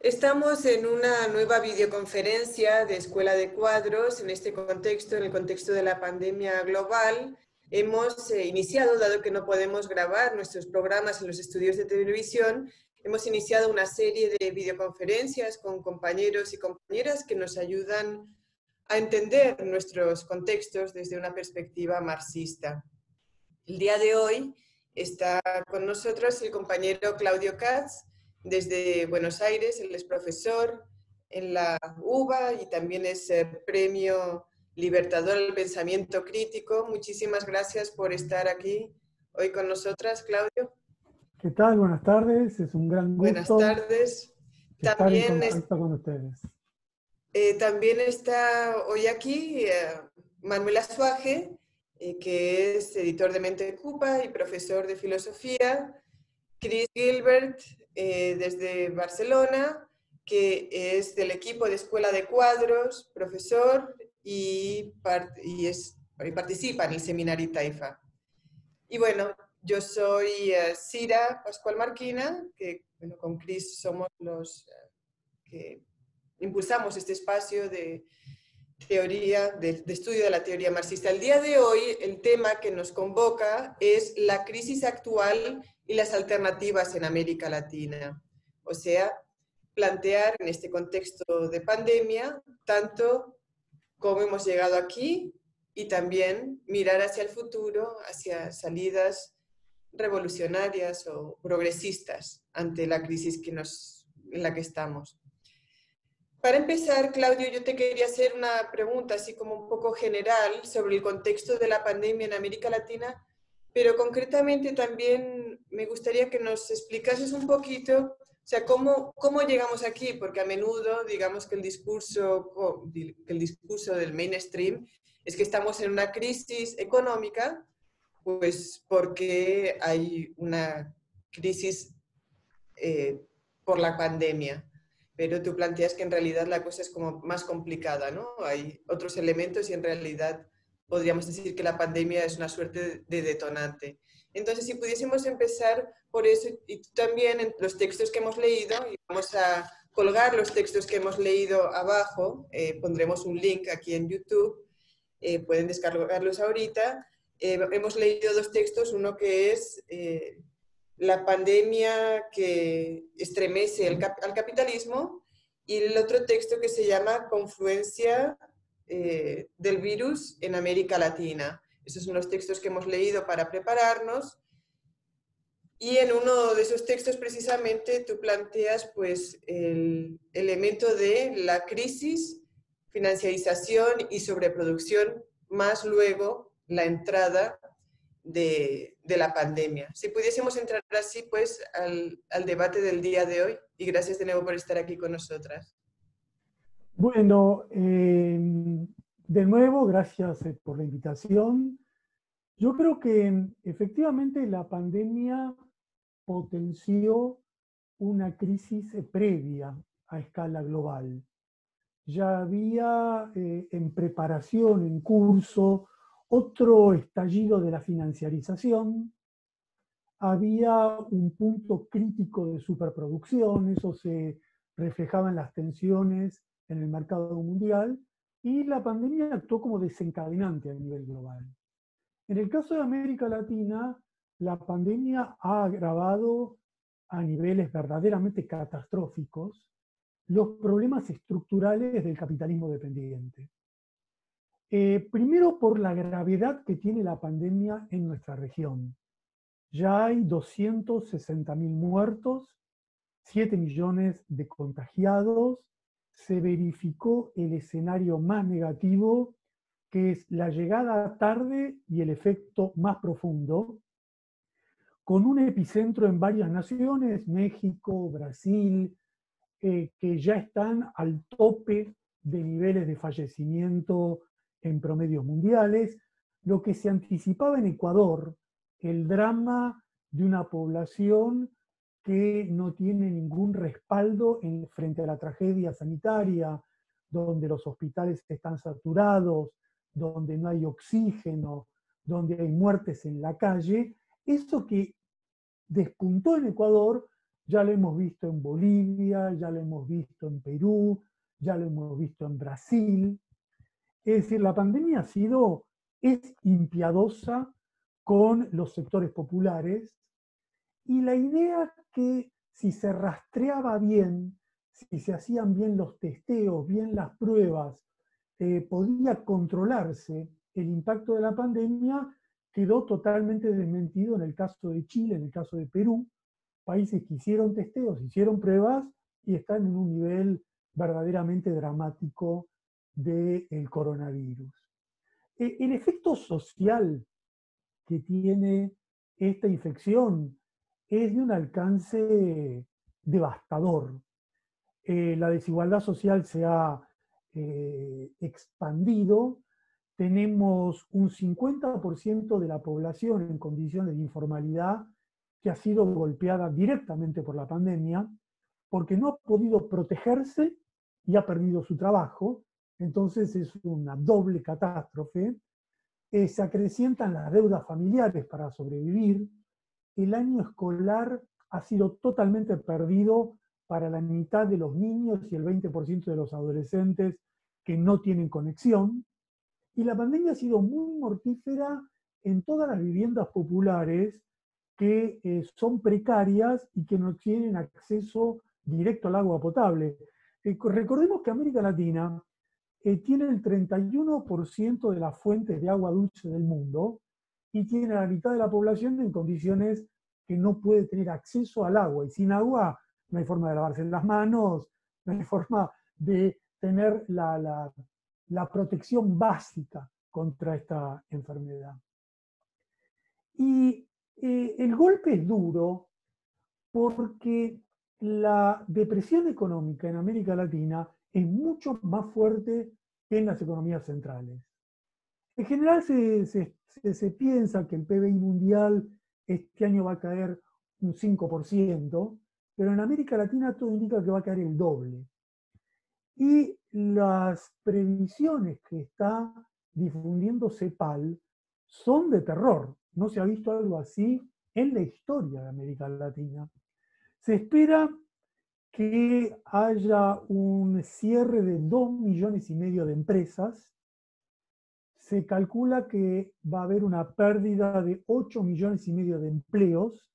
Estamos en una nueva videoconferencia de Escuela de Cuadros en este contexto, en el contexto de la pandemia global. Hemos iniciado, dado que no podemos grabar nuestros programas en los estudios de televisión, hemos iniciado una serie de videoconferencias con compañeros y compañeras que nos ayudan a entender nuestros contextos desde una perspectiva marxista. El día de hoy está con nosotros el compañero Claudio Katz, desde Buenos Aires. Él es profesor en la UBA y también es premio Libertador del Pensamiento Crítico. Muchísimas gracias por estar aquí hoy con nosotras, Claudio. ¿Qué tal? Buenas tardes, es un gran Buenas gusto tardes. estar en contacto con ustedes. También está hoy aquí Manuel Azuaje, que es editor de Mente Ocupa y profesor de filosofía. Chris Gilbert, desde Barcelona, que es del equipo de Escuela de Cuadros, profesor, y participa en el seminario Taifa. Y bueno, yo soy Sira Pascual Marquina, que bueno, con Chris somos los que impulsamos este espacio de teoría, de estudio de la teoría marxista. El día de hoy, el tema que nos convoca es la crisis actual y las alternativas en América Latina. O sea, plantear en este contexto de pandemia tanto cómo hemos llegado aquí y también mirar hacia el futuro, hacia salidas revolucionarias o progresistas ante la crisis en la que estamos. Para empezar, Claudio, yo te quería hacer una pregunta así como un poco general sobre el contexto de la pandemia en América Latina, pero concretamente también me gustaría que nos explicases un poquito, o sea, cómo llegamos aquí, porque a menudo digamos que el discurso del mainstream es que estamos en una crisis económica, pues porque hay una crisis por la pandemia. Pero tú planteas que en realidad la cosa es como más complicada, ¿no? Hay otros elementos y en realidad podríamos decir que la pandemia es una suerte de detonante. Entonces, si pudiésemos empezar por eso, y tú también en los textos que hemos leído, y vamos a colgar los textos que hemos leído abajo, pondremos un link aquí en YouTube, pueden descargarlos ahorita. Hemos leído dos textos, uno que es la pandemia que estremece al capitalismo, y el otro texto que se llama Confluencia del virus en América Latina. Esos son los textos que hemos leído para prepararnos. Y en uno de esos textos precisamente tú planteas pues el elemento de la crisis, financiarización y sobreproducción, más luego la entrada de la pandemia. Si pudiésemos entrar así pues al debate del día de hoy, y gracias de nuevo por estar aquí con nosotras. Bueno, de nuevo, gracias por la invitación. Yo creo que efectivamente la pandemia potenció una crisis previa a escala global. Ya había en preparación, en curso, otro estallido de la financiarización. Había un punto crítico de superproducción, eso se reflejaba en las tensiones en el mercado mundial, y la pandemia actuó como desencadenante a nivel global. En el caso de América Latina, la pandemia ha agravado a niveles verdaderamente catastróficos los problemas estructurales del capitalismo dependiente. Primero, por la gravedad que tiene la pandemia en nuestra región. Ya hay 260.000 muertos, 7 millones de contagiados. Se verificó el escenario más negativo, que es la llegada tarde y el efecto más profundo, con un epicentro en varias naciones, México, Brasil, que ya están al tope de niveles de fallecimiento en promedios mundiales. Lo que se anticipaba en Ecuador, el drama de una población que no tiene ningún respaldo frente a la tragedia sanitaria, donde los hospitales están saturados, donde no hay oxígeno, donde hay muertes en la calle. Eso que despuntó en Ecuador ya lo hemos visto en Bolivia, ya lo hemos visto en Perú, ya lo hemos visto en Brasil. Es decir, la pandemia es impiadosa con los sectores populares, y la idea que si se rastreaba bien, si se hacían bien los testeos, bien las pruebas, podía controlarse el impacto de la pandemia, quedó totalmente desmentido en el caso de Chile, en el caso de Perú, países que hicieron testeos, hicieron pruebas y están en un nivel verdaderamente dramático del coronavirus. El efecto social que tiene esta infección es de un alcance devastador. La desigualdad social se ha expandido. Tenemos un 50% de la población en condiciones de informalidad que ha sido golpeada directamente por la pandemia porque no ha podido protegerse y ha perdido su trabajo. Entonces es una doble catástrofe. Se acrecientan las deudas familiares para sobrevivir. El año escolar ha sido totalmente perdido para la mitad de los niños y el 20% de los adolescentes que no tienen conexión. Y la pandemia ha sido muy mortífera en todas las viviendas populares que son precarias y que no tienen acceso directo al agua potable. Recordemos que América Latina tiene el 31% de las fuentes de agua dulce del mundo y tiene a la mitad de la población en condiciones que no puede tener acceso al agua. Y sin agua no hay forma de lavarse las manos, no hay forma de tener la protección básica contra esta enfermedad. Y el golpe es duro porque la depresión económica en América Latina es mucho más fuerte que en las economías centrales. En general se piensa que el PBI mundial este año va a caer un 5%, pero en América Latina todo indica que va a caer el doble. Y las previsiones que está difundiendo CEPAL son de terror. No se ha visto algo así en la historia de América Latina. Se espera que haya un cierre de 2,5 millones de empresas. Se calcula que va a haber una pérdida de 8,5 millones de empleos,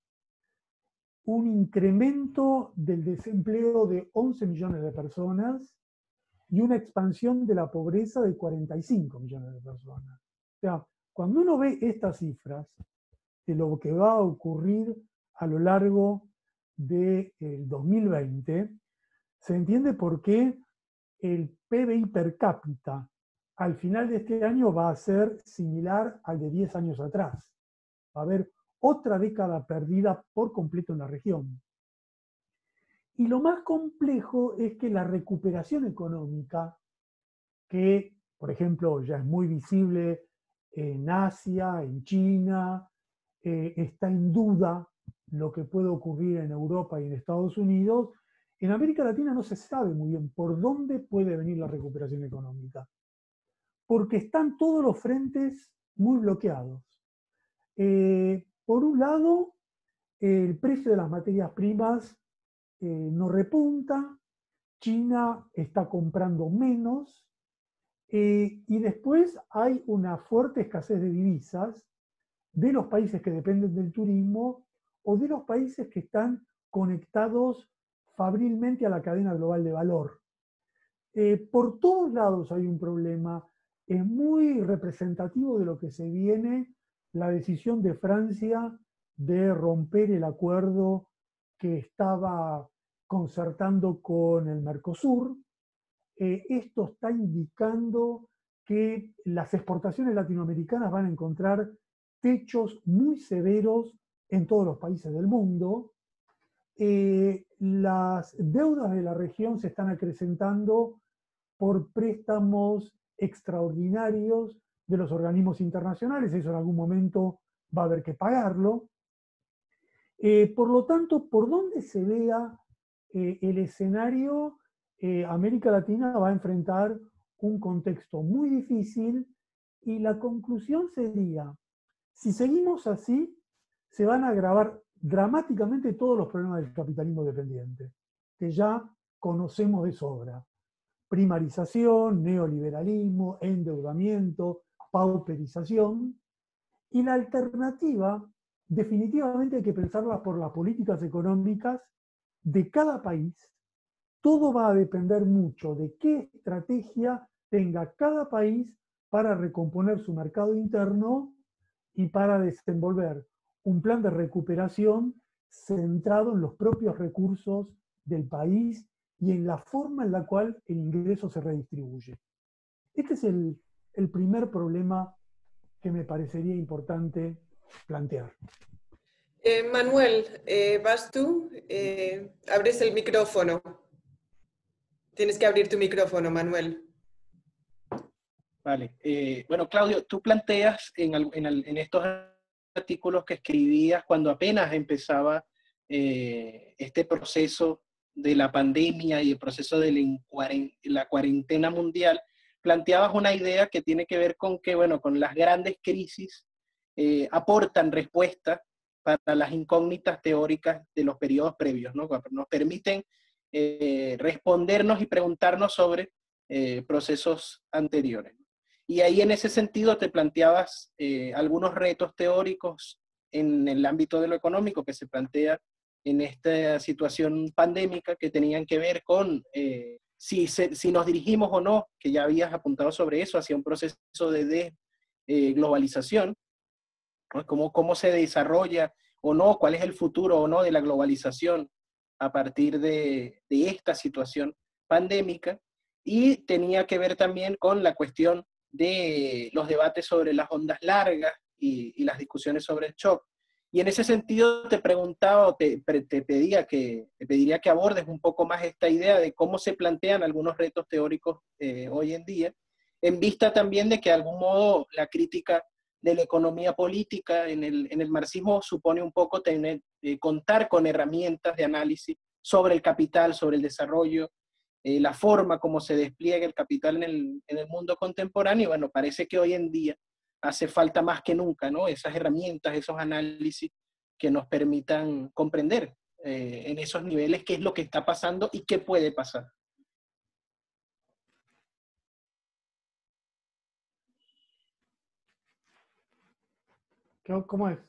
un incremento del desempleo de 11 millones de personas y una expansión de la pobreza de 45 millones de personas. O sea, cuando uno ve estas cifras de lo que va a ocurrir a lo largo del 2020, se entiende por qué el PBI per cápita al final de este año va a ser similar al de 10 años atrás. Va a haber otra década perdida por completo en la región. Y lo más complejo es que la recuperación económica, que por ejemplo ya es muy visible en Asia, en China, está en duda lo que puede ocurrir en Europa y en Estados Unidos. En América Latina no se sabe muy bien por dónde puede venir la recuperación económica, porque están todos los frentes muy bloqueados. Por un lado, el precio de las materias primas no repunta, China está comprando menos, y después hay una fuerte escasez de divisas de los países que dependen del turismo o de los países que están conectados fabrilmente a la cadena global de valor. Por todos lados hay un problema. Es muy representativo de lo que se viene la decisión de Francia de romper el acuerdo que estaba concertando con el Mercosur. Esto está indicando que las exportaciones latinoamericanas van a encontrar techos muy severos en todos los países del mundo. Las deudas de la región se están acrecentando por préstamos extraordinarios de los organismos internacionales. Eso en algún momento va a haber que pagarlo. Por lo tanto, por donde se vea el escenario, América Latina va a enfrentar un contexto muy difícil, y la conclusión sería, si seguimos así, se van a agravar dramáticamente todos los problemas del capitalismo dependiente, que ya conocemos de sobra. Primarización, neoliberalismo, endeudamiento, pauperización. Y la alternativa, definitivamente hay que pensarla por las políticas económicas de cada país. Todo va a depender mucho de qué estrategia tenga cada país para recomponer su mercado interno y para desenvolver un plan de recuperación centrado en los propios recursos del país y en la forma en la cual el ingreso se redistribuye. Este es el primer problema que me parecería importante plantear. Manuel, vas tú, abres el micrófono. Tienes que abrir tu micrófono, Manuel. Vale. Bueno, Claudio, tú planteas en estos artículos que escribías cuando apenas empezaba este proceso de la pandemia y el proceso de la cuarentena mundial, planteabas una idea que tiene que ver con que, bueno, con las grandes crisis aportan respuestas para las incógnitas teóricas de los periodos previos, ¿no? Nos permiten respondernos y preguntarnos sobre procesos anteriores. Y ahí en ese sentido te planteabas algunos retos teóricos en el ámbito de lo económico que se plantea en esta situación pandémica que tenían que ver con si nos dirigimos o no, que ya habías apuntado sobre eso, hacia un proceso de globalización, ¿no? Cómo se desarrolla o no, cuál es el futuro o no de la globalización a partir de esta situación pandémica, y tenía que ver también con la cuestión de los debates sobre las ondas largas y las discusiones sobre el shock. Y en ese sentido te preguntaba, o te pediría que abordes un poco más esta idea de cómo se plantean algunos retos teóricos hoy en día, en vista también de que de algún modo la crítica de la economía política en el marxismo supone un poco contar con herramientas de análisis sobre el capital, sobre el desarrollo, la forma como se despliega el capital en el mundo contemporáneo. Y bueno, parece que hoy en día hace falta más que nunca, ¿no? Esas herramientas, esos análisis que nos permitan comprender en esos niveles qué es lo que está pasando y qué puede pasar. ¿Cómo es?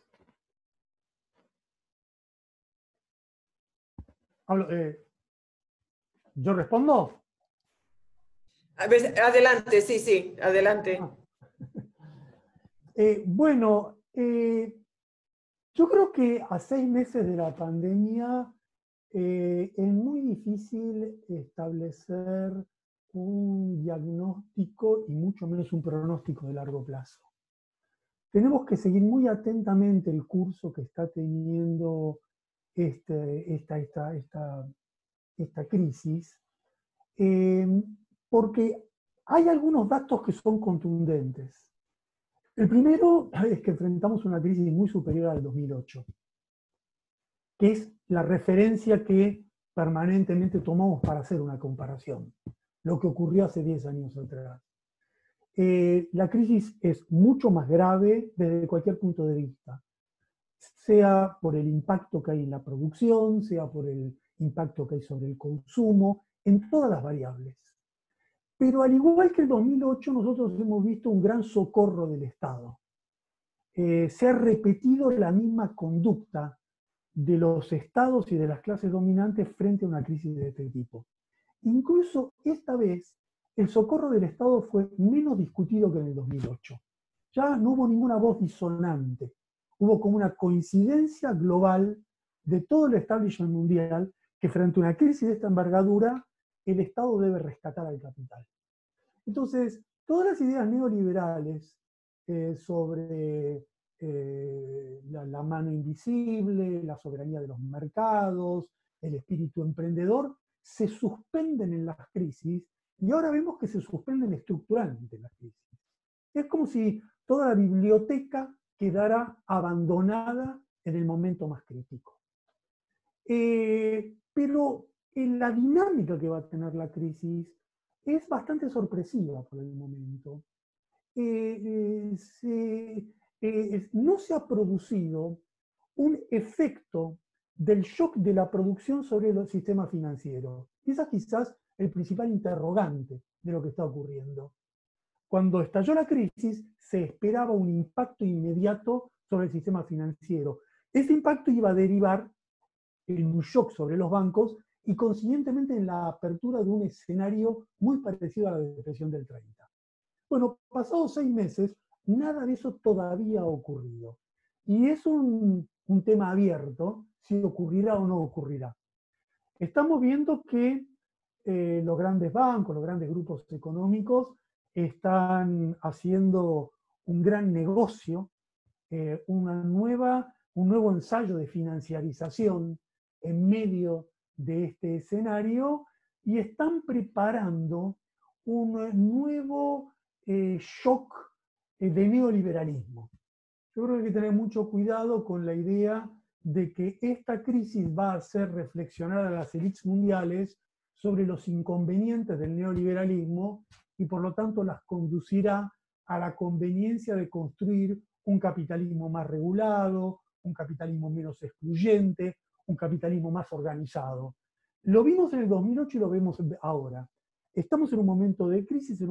Hablo, ¿yo respondo? A ver, adelante, sí, sí, adelante. Ah. Bueno, yo creo que a 6 meses de la pandemia es muy difícil establecer un diagnóstico y mucho menos un pronóstico de largo plazo. Tenemos que seguir muy atentamente el curso que está teniendo esta crisis, porque hay algunos datos que son contundentes. El primero es que enfrentamos una crisis muy superior al 2008, que es la referencia que permanentemente tomamos para hacer una comparación, lo que ocurrió hace 10 años atrás. La crisis es mucho más grave desde cualquier punto de vista, sea por el impacto que hay en la producción, sea por el impacto que hay sobre el consumo, en todas las variables. Pero al igual que el 2008, nosotros hemos visto un gran socorro del Estado. Se ha repetido la misma conducta de los estados y de las clases dominantes frente a una crisis de este tipo. Incluso esta vez, el socorro del Estado fue menos discutido que en el 2008. Ya no hubo ninguna voz disonante. Hubo como una coincidencia global de todo el establishment mundial que frente a una crisis de esta envergadura, el Estado debe rescatar al capital. Entonces, todas las ideas neoliberales sobre la mano invisible, la soberanía de los mercados, el espíritu emprendedor, se suspenden en las crisis y ahora vemos que se suspenden estructuralmente en las crisis. Es como si toda la biblioteca quedara abandonada en el momento más crítico. Pero la dinámica que va a tener la crisis es bastante sorpresiva por el momento. No se ha producido un efecto del shock de la producción sobre los sistemas financieros. Y esa es quizás el principal interrogante de lo que está ocurriendo. Cuando estalló la crisis, se esperaba un impacto inmediato sobre el sistema financiero. Ese impacto iba a derivar en un shock sobre los bancos y consiguientemente en la apertura de un escenario muy parecido a la depresión del 30. Bueno, pasados 6 meses, nada de eso todavía ha ocurrido. Y es un tema abierto si ocurrirá o no ocurrirá. Estamos viendo que los grandes bancos, los grandes grupos económicos están haciendo un gran negocio, un nuevo ensayo de financiarización en medio de este escenario y están preparando un nuevo shock de neoliberalismo. Yo creo que hay que tener mucho cuidado con la idea de que esta crisis va a hacer reflexionar a las élites mundiales sobre los inconvenientes del neoliberalismo y por lo tanto las conducirá a la conveniencia de construir un capitalismo más regulado, un capitalismo menos excluyente, un capitalismo más organizado. Lo vimos en el 2008 y lo vemos ahora. Estamos en un momento de crisis,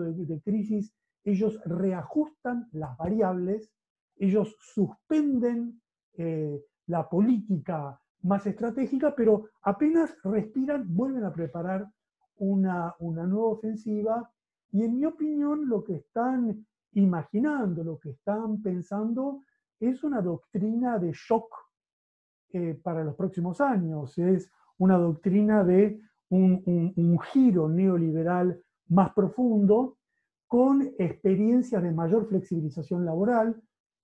ellos reajustan las variables, ellos suspenden la política más estratégica, pero apenas respiran, vuelven a preparar una nueva ofensiva, y en mi opinión lo que están imaginando, lo que están pensando, es una doctrina de shock para los próximos años, es una doctrina de un giro neoliberal más profundo, con experiencias de mayor flexibilización laboral,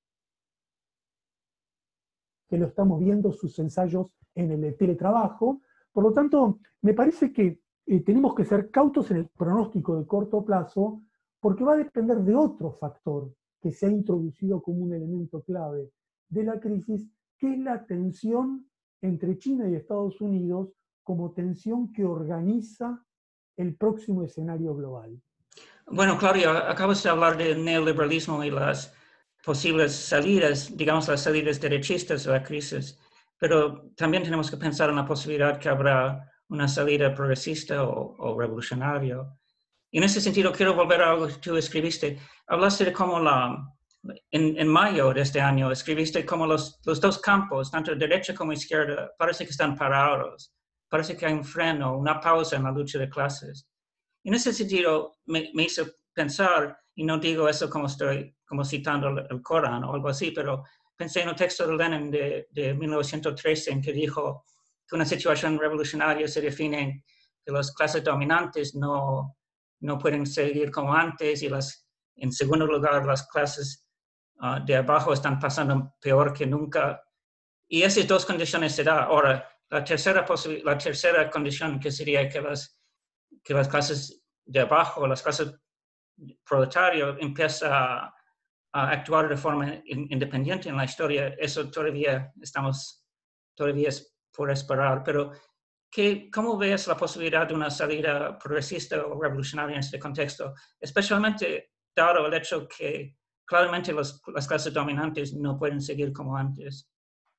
que lo estamos viendo sus ensayos en el teletrabajo. Por lo tanto, me parece que tenemos que ser cautos en el pronóstico de corto plazo, porque va a depender de otro factor que se ha introducido como un elemento clave de la crisis, que es la tensión entre China y Estados Unidos como tensión que organiza el próximo escenario global. Bueno, Claudio, acabas de hablar del neoliberalismo y las posibles salidas, digamos las salidas derechistas de la crisis, pero también tenemos que pensar en la posibilidad que habrá una salida progresista o revolucionaria. Y en ese sentido quiero volver a algo que tú escribiste. Hablaste de cómo en mayo de este año escribiste cómo los dos campos, tanto derecha como izquierda, parece que están parados. Parece que hay un freno, una pausa en la lucha de clases. En ese sentido, me hizo pensar, y no digo eso como citando el Corán o algo así, pero pensé en un texto de Lenin de 1913 en que dijo que una situación revolucionaria se define en que las clases dominantes no pueden seguir como antes y en segundo lugar las clases de abajo están pasando peor que nunca. Y esas dos condiciones se dan. Ahora, la tercera condición que sería que las clases de abajo, las clases proletarias, empiezan a actuar de forma independiente en la historia, eso todavía es por esperar. Pero, ¿cómo ves la posibilidad de una salida progresista o revolucionaria en este contexto? Especialmente dado el hecho que claramente las clases dominantes no pueden seguir como antes.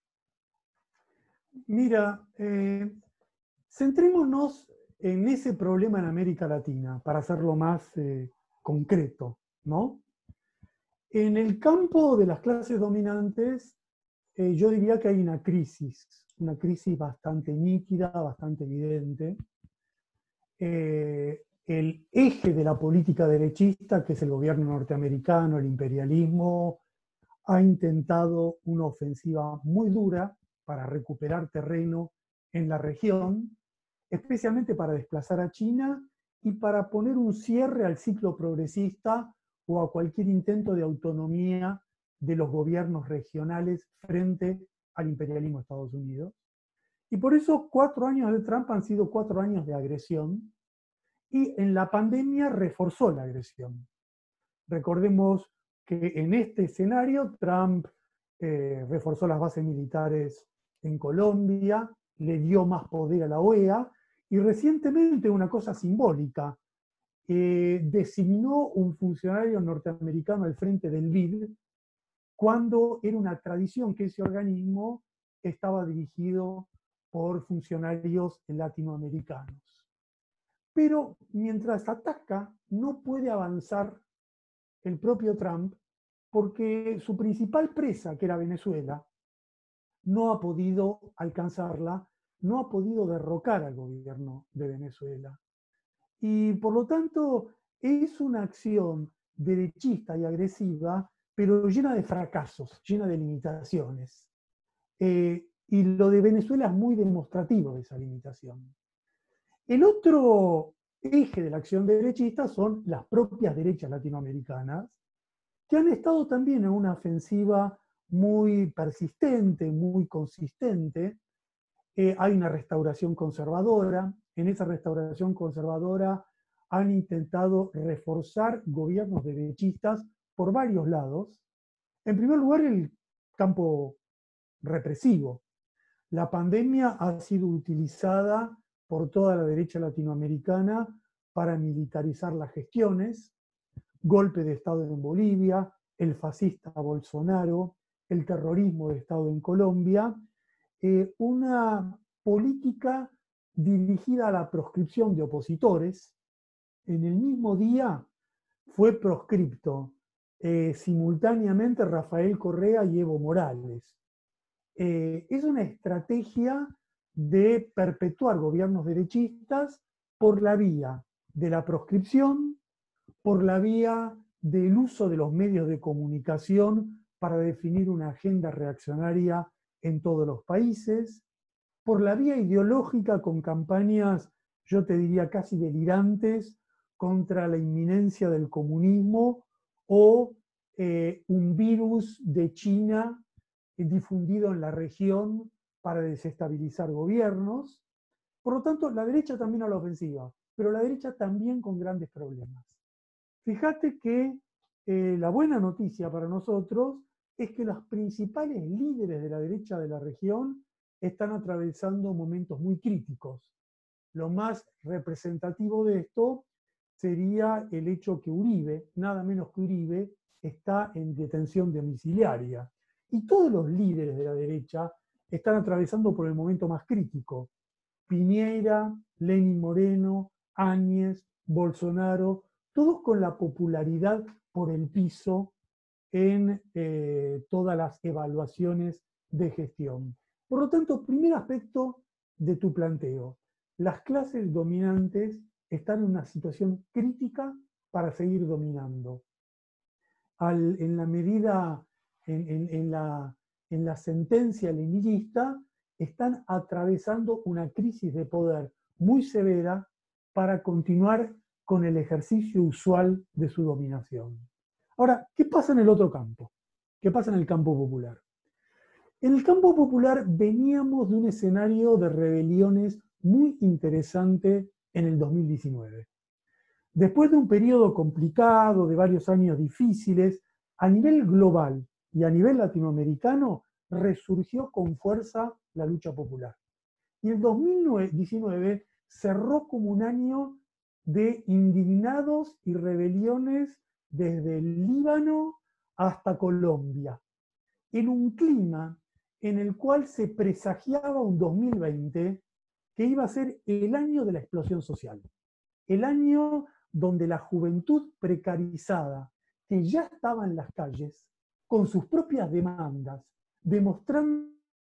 Mira, centrémonos en ese problema en América Latina, para hacerlo más concreto, ¿no? En el campo de las clases dominantes, yo diría que hay una crisis bastante nítida, bastante evidente. El eje de la política derechista, que es el gobierno norteamericano, el imperialismo, ha intentado una ofensiva muy dura para recuperar terreno en la región, especialmente para desplazar a China y para poner un cierre al ciclo progresista o a cualquier intento de autonomía de los gobiernos regionales frente al imperialismo de Estados Unidos. Y por eso 4 años de Trump han sido 4 años de agresión, y en la pandemia reforzó la agresión. Recordemos que en este escenario Trump reforzó las bases militares en Colombia, le dio más poder a la OEA, y recientemente, una cosa simbólica, designó un funcionario norteamericano al frente del BID, cuando era una tradición que ese organismo estaba dirigido por funcionarios latinoamericanos. Pero mientras ataca, no puede avanzar el propio Trump porque su principal presa, que era Venezuela, no ha podido alcanzarla, no ha podido derrocar al gobierno de Venezuela. Y por lo tanto es una acción derechista y agresiva, pero llena de fracasos, llena de limitaciones. Y lo de Venezuela es muy demostrativo de esa limitación. El otro eje de la acción derechista son las propias derechas latinoamericanas, que han estado también en una ofensiva muy persistente, muy consistente. Hay una restauración conservadora. En esa restauración conservadora han intentado reforzar gobiernos derechistas por varios lados. En primer lugar, el campo represivo. La pandemia ha sido utilizada por toda la derecha latinoamericana para militarizar las gestiones, golpe de Estado en Bolivia, el fascista Bolsonaro, el terrorismo de Estado en Colombia, una política dirigida a la proscripción de opositores. En el mismo día fue proscripto simultáneamente Rafael Correa y Evo Morales. Es una estrategia de perpetuar gobiernos derechistas por la vía de la proscripción, por la vía del uso de los medios de comunicación para definir una agenda reaccionaria en todos los países, por la vía ideológica con campañas, yo te diría, casi delirantes contra la inminencia del comunismo o un virus de China difundido en la región para desestabilizar gobiernos. Por lo tanto, la derecha también a la ofensiva, pero la derecha también con grandes problemas. Fíjate que la buena noticia para nosotros es que los principales líderes de la derecha de la región están atravesando momentos muy críticos. Lo más representativo de esto sería el hecho que Uribe, nada menos que Uribe, está en detención domiciliaria. Y todos los líderes de la derecha están atravesando por el momento más crítico. Piñera, Lenín Moreno, Áñez, Bolsonaro, todos con la popularidad por el piso en todas las evaluaciones de gestión. Por lo tanto, primer aspecto de tu planteo, las clases dominantes están en una situación crítica para seguir dominando. En la medida, en la sentencia leninista, están atravesando una crisis de poder muy severa para continuar con el ejercicio usual de su dominación. Ahora, ¿qué pasa en el otro campo? ¿Qué pasa en el campo popular? En el campo popular veníamos de un escenario de rebeliones muy interesante en el 2019. Después de un periodo complicado, de varios años difíciles, a nivel global y a nivel latinoamericano, resurgió con fuerza la lucha popular. Y el 2019 cerró como un año de indignados y rebeliones desde el Líbano hasta Colombia, en un clima en el cual se presagiaba un 2020 que iba a ser el año de la explosión social, el año donde la juventud precarizada, que ya estaba en las calles, con sus propias demandas, demostrando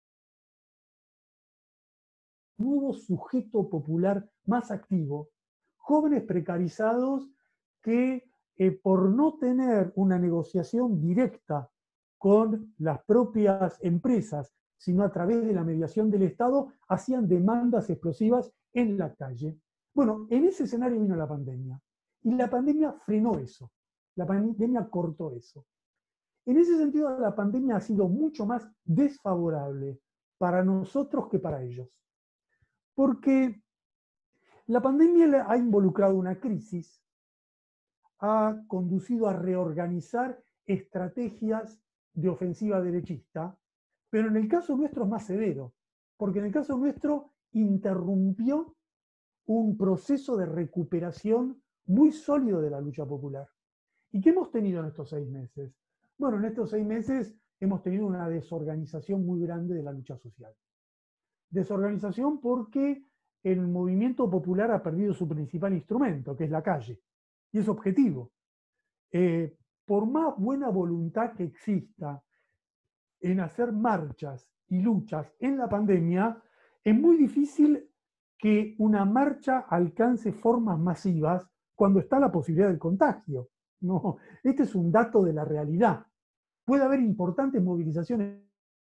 un nuevo sujeto popular más activo, jóvenes precarizados que por no tener una negociación directa con las propias empresas, sino a través de la mediación del Estado, hacían demandas explosivas en la calle. Bueno, en ese escenario vino la pandemia. Y la pandemia frenó eso. La pandemia cortó eso. En ese sentido, la pandemia ha sido mucho más desfavorable para nosotros que para ellos. Porque la pandemia ha involucrado una crisis, ha conducido a reorganizar estrategias de ofensiva derechista, pero en el caso nuestro es más severo, porque en el caso nuestro interrumpió un proceso de recuperación muy sólido de la lucha popular. ¿Y qué hemos tenido en estos 6 meses? Bueno, en estos 6 meses hemos tenido una desorganización muy grande de la lucha social. Desorganización porque el movimiento popular ha perdido su principal instrumento, que es la calle, y es objetivo. Por más buena voluntad que exista en hacer marchas y luchas en la pandemia, es muy difícil que una marcha alcance formas masivas cuando está la posibilidad del contagio. No, este es un dato de la realidad. Puede haber importantes movilizaciones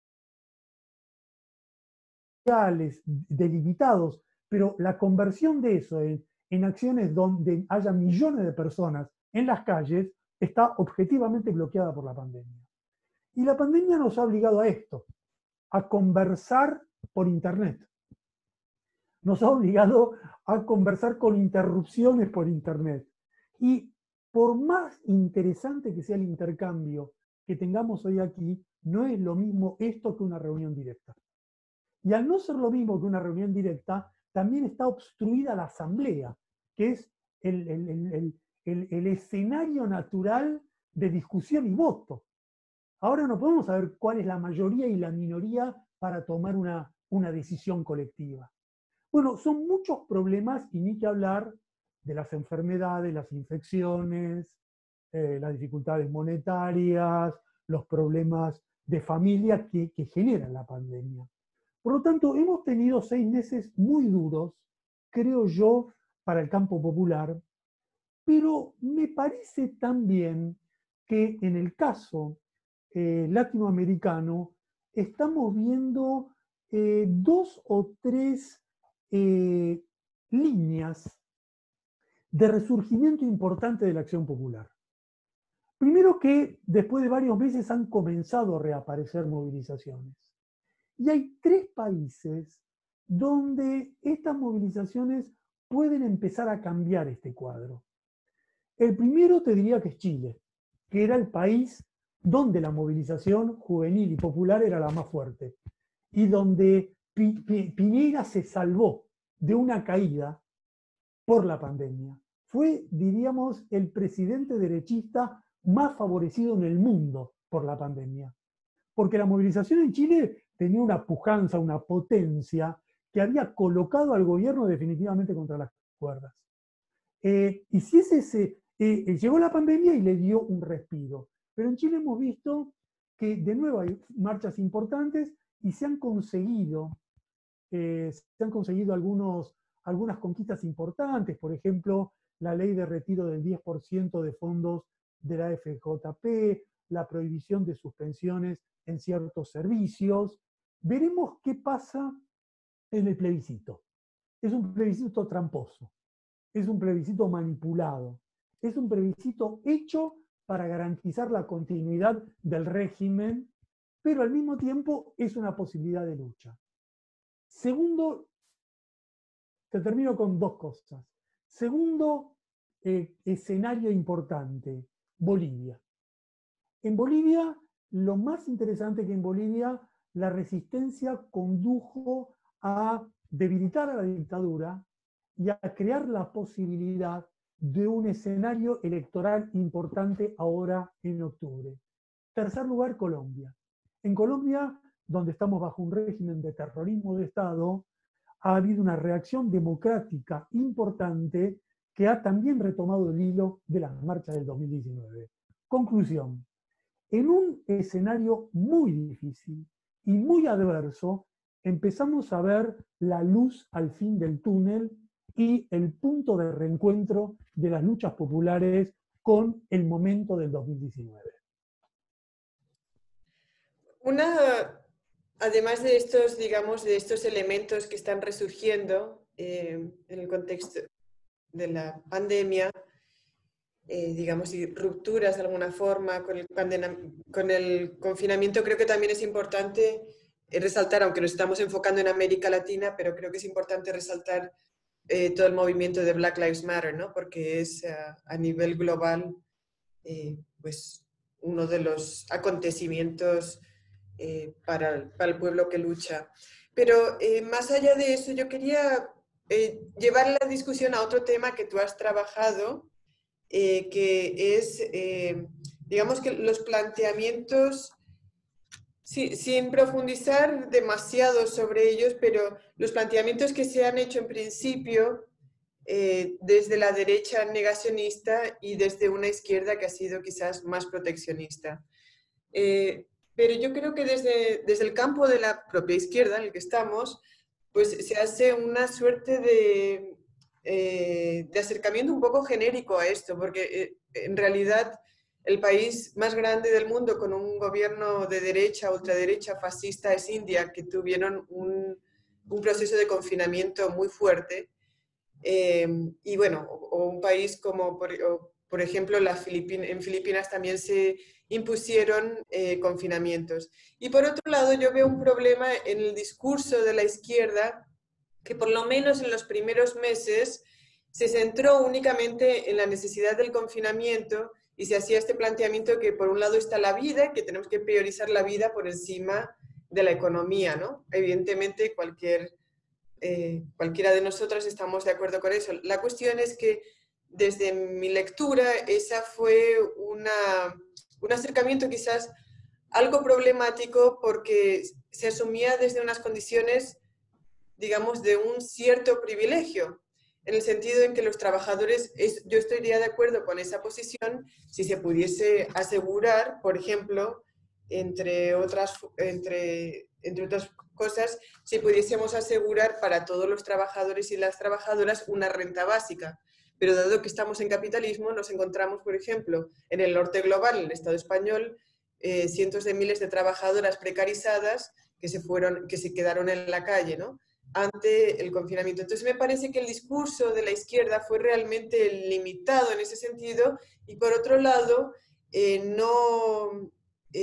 delimitados, pero la conversión de eso en acciones donde haya millones de personas en las calles está objetivamente bloqueada por la pandemia. Y la pandemia nos ha obligado a esto, a conversar por Internet. Nos ha obligado a conversar con interrupciones por Internet. Y por más interesante que sea el intercambio que tengamos hoy aquí, no es lo mismo esto que una reunión directa. Y al no ser lo mismo que una reunión directa, también está obstruida la asamblea, que es el escenario natural de discusión y voto. Ahora no podemos saber cuál es la mayoría y la minoría para tomar una decisión colectiva. Bueno, son muchos problemas y ni que hablar de las enfermedades, las infecciones, las dificultades monetarias, los problemas de familia que generan la pandemia. Por lo tanto, hemos tenido 6 meses muy duros, creo yo, para el campo popular, pero me parece también que en el caso latinoamericano estamos viendo 2 o 3 líneas de resurgimiento importante de la acción popular. Primero que después de varios meses han comenzado a reaparecer movilizaciones. Y hay 3 países donde estas movilizaciones pueden empezar a cambiar este cuadro. El primero te diría que es Chile, que era el país donde la movilización juvenil y popular era la más fuerte y donde Piñera se salvó de una caída por la pandemia. Fue, diríamos, el presidente derechista más favorecido en el mundo por la pandemia. Porque la movilización en Chile tenía una pujanza, una potencia que había colocado al gobierno definitivamente contra las cuerdas. Y si llegó la pandemia y le dio un respiro. Pero en Chile hemos visto que de nuevo hay marchas importantes y se han conseguido algunas conquistas importantes, por ejemplo, la ley de retiro del 10% de fondos de la FJP, la prohibición de suspensiones en ciertos servicios. Veremos qué pasa en el plebiscito. Es un plebiscito tramposo, es un plebiscito manipulado, es un plebiscito hecho para garantizar la continuidad del régimen, pero al mismo tiempo es una posibilidad de lucha. Segundo, te termino con 2 cosas. Segundo escenario importante, Bolivia. En Bolivia, lo más interesante que en Bolivia, la resistencia condujo a debilitar a la dictadura y a crear la posibilidad de un escenario electoral importante ahora en octubre. Tercer lugar, Colombia. En Colombia, donde estamos bajo un régimen de terrorismo de Estado, ha habido una reacción democrática importante que ha también retomado el hilo de las marchas del 2019. Conclusión. En un escenario muy difícil y muy adverso, empezamos a ver la luz al fin del túnel y el punto de reencuentro de las luchas populares con el momento del 2019. Además de estos, digamos, de estos elementos que están resurgiendo en el contexto de la pandemia, digamos, y rupturas de alguna forma con el confinamiento, creo que también es importante resaltar, aunque nos estamos enfocando en América Latina, pero creo que es importante resaltar todo el movimiento de Black Lives Matter, ¿no? Porque es a nivel global pues uno de los acontecimientos para el pueblo que lucha. Pero más allá de eso, yo quería llevar la discusión a otro tema que tú has trabajado, que es digamos que los planteamientos, sin profundizar demasiado sobre ellos, pero los planteamientos que se han hecho en principio desde la derecha negacionista y desde una izquierda que ha sido quizás más proteccionista. Pero yo creo que desde el campo de la propia izquierda en el que estamos, pues se hace una suerte de acercamiento un poco genérico a esto, porque en realidad el país más grande del mundo con un gobierno de derecha, ultraderecha, fascista es India, que tuvieron un proceso de confinamiento muy fuerte. Y bueno, o un país como, por ejemplo, en Filipinas también se impusieron confinamientos. Y por otro lado, yo veo un problema en el discurso de la izquierda, que por lo menos en los primeros meses se centró únicamente en la necesidad del confinamiento y se hacía este planteamiento que por un lado está la vida, que tenemos que priorizar la vida por encima de la economía, ¿no? Evidentemente cualquiera de nosotros estamos de acuerdo con eso. La cuestión es que desde mi lectura esa fue un acercamiento quizás algo problemático porque se asumía desde unas condiciones, digamos, de un cierto privilegio, en el sentido en que los trabajadores, yo estaría de acuerdo con esa posición si se pudiese asegurar, por ejemplo, entre otras cosas, si pudiésemos asegurar para todos los trabajadores y las trabajadoras una renta básica. Pero dado que estamos en capitalismo, nos encontramos, por ejemplo, en el norte global, en el Estado español, cientos de miles de trabajadoras precarizadas que se quedaron en la calle, ¿no?, ante el confinamiento. Entonces me parece que el discurso de la izquierda fue realmente limitado en ese sentido y por otro lado no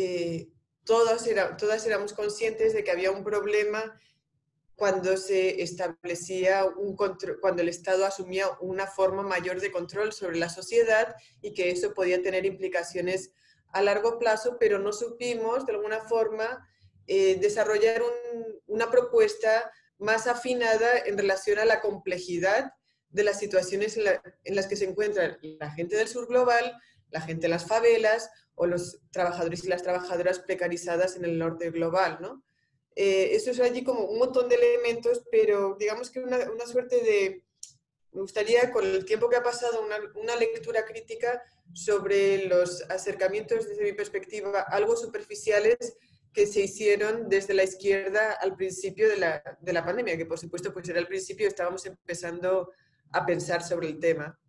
todas éramos conscientes de que había un problema cuando se establecía un control, cuando el Estado asumía una forma mayor de control sobre la sociedad y que eso podía tener implicaciones a largo plazo, pero no supimos de alguna forma desarrollar una propuesta más afinada en relación a la complejidad de las situaciones en las que se encuentran la gente del sur global, la gente de las favelas o los trabajadores y las trabajadoras precarizadas en el norte global, ¿no? Eso es allí como un montón de elementos, pero digamos que una suerte de... Me gustaría, con el tiempo que ha pasado, una lectura crítica sobre los acercamientos, desde mi perspectiva, algo superficiales que se hicieron desde la izquierda al principio de la pandemia, que por supuesto pues era al principio, estábamos empezando a pensar sobre el tema.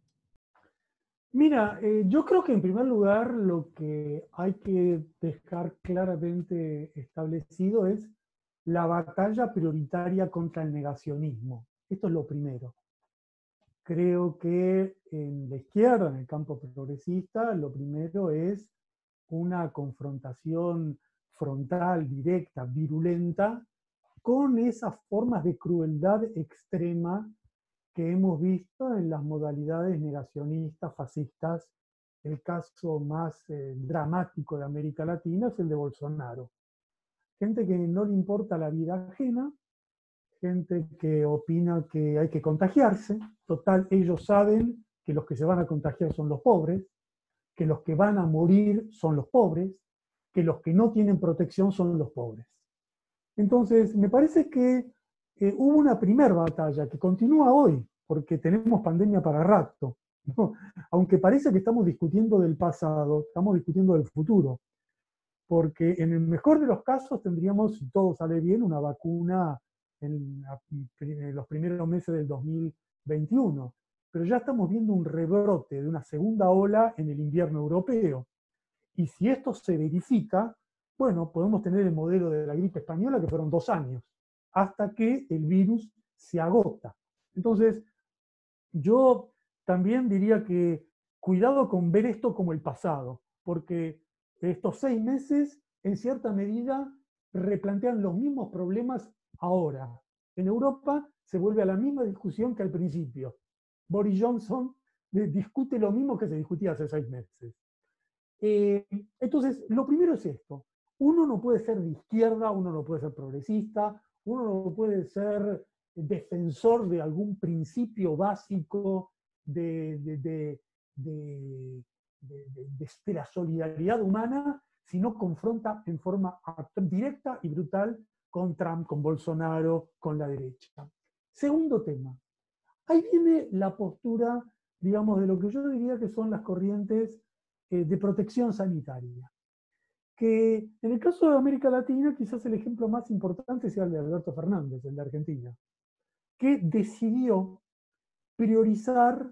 Mira, yo creo que en primer lugar lo que hay que dejar claramente establecido es la batalla prioritaria contra el negacionismo. Esto es lo primero. Creo que en la izquierda, en el campo progresista, lo primero es una confrontación frontal, directa, virulenta, con esas formas de crueldad extrema que hemos visto en las modalidades negacionistas, fascistas. El caso más dramático de América Latina es el de Bolsonaro. Gente que no le importa la vida ajena, gente que opina que hay que contagiarse. Total, ellos saben que los que se van a contagiar son los pobres, que los que van a morir son los pobres, que los que no tienen protección son los pobres. Entonces, me parece que hubo una primera batalla que continúa hoy, porque tenemos pandemia para rato, ¿no? Aunque parece que estamos discutiendo del pasado, estamos discutiendo del futuro, porque en el mejor de los casos tendríamos, si todo sale bien, una vacuna en los primeros meses del 2021, pero ya estamos viendo un rebrote de una segunda ola en el invierno europeo. Y si esto se verifica, bueno, podemos tener el modelo de la gripe española, que fueron 2 años, hasta que el virus se agota. Entonces, yo también diría que cuidado con ver esto como el pasado, porque estos 6 meses, en cierta medida, replantean los mismos problemas ahora. En Europa se vuelve a la misma discusión que al principio. Boris Johnson discute lo mismo que se discutía hace 6 meses. Entonces, lo primero es esto. Uno no puede ser de izquierda, uno no puede ser progresista, uno no puede ser defensor de algún principio básico de de la solidaridad humana, sino confronta en forma directa y brutal con Trump, con Bolsonaro, con la derecha. Segundo tema. Ahí viene la postura, digamos, de lo que yo diría que son las corrientes de protección sanitaria. Que en el caso de América Latina, quizás el ejemplo más importante sea el de Alberto Fernández, el de Argentina, que decidió priorizar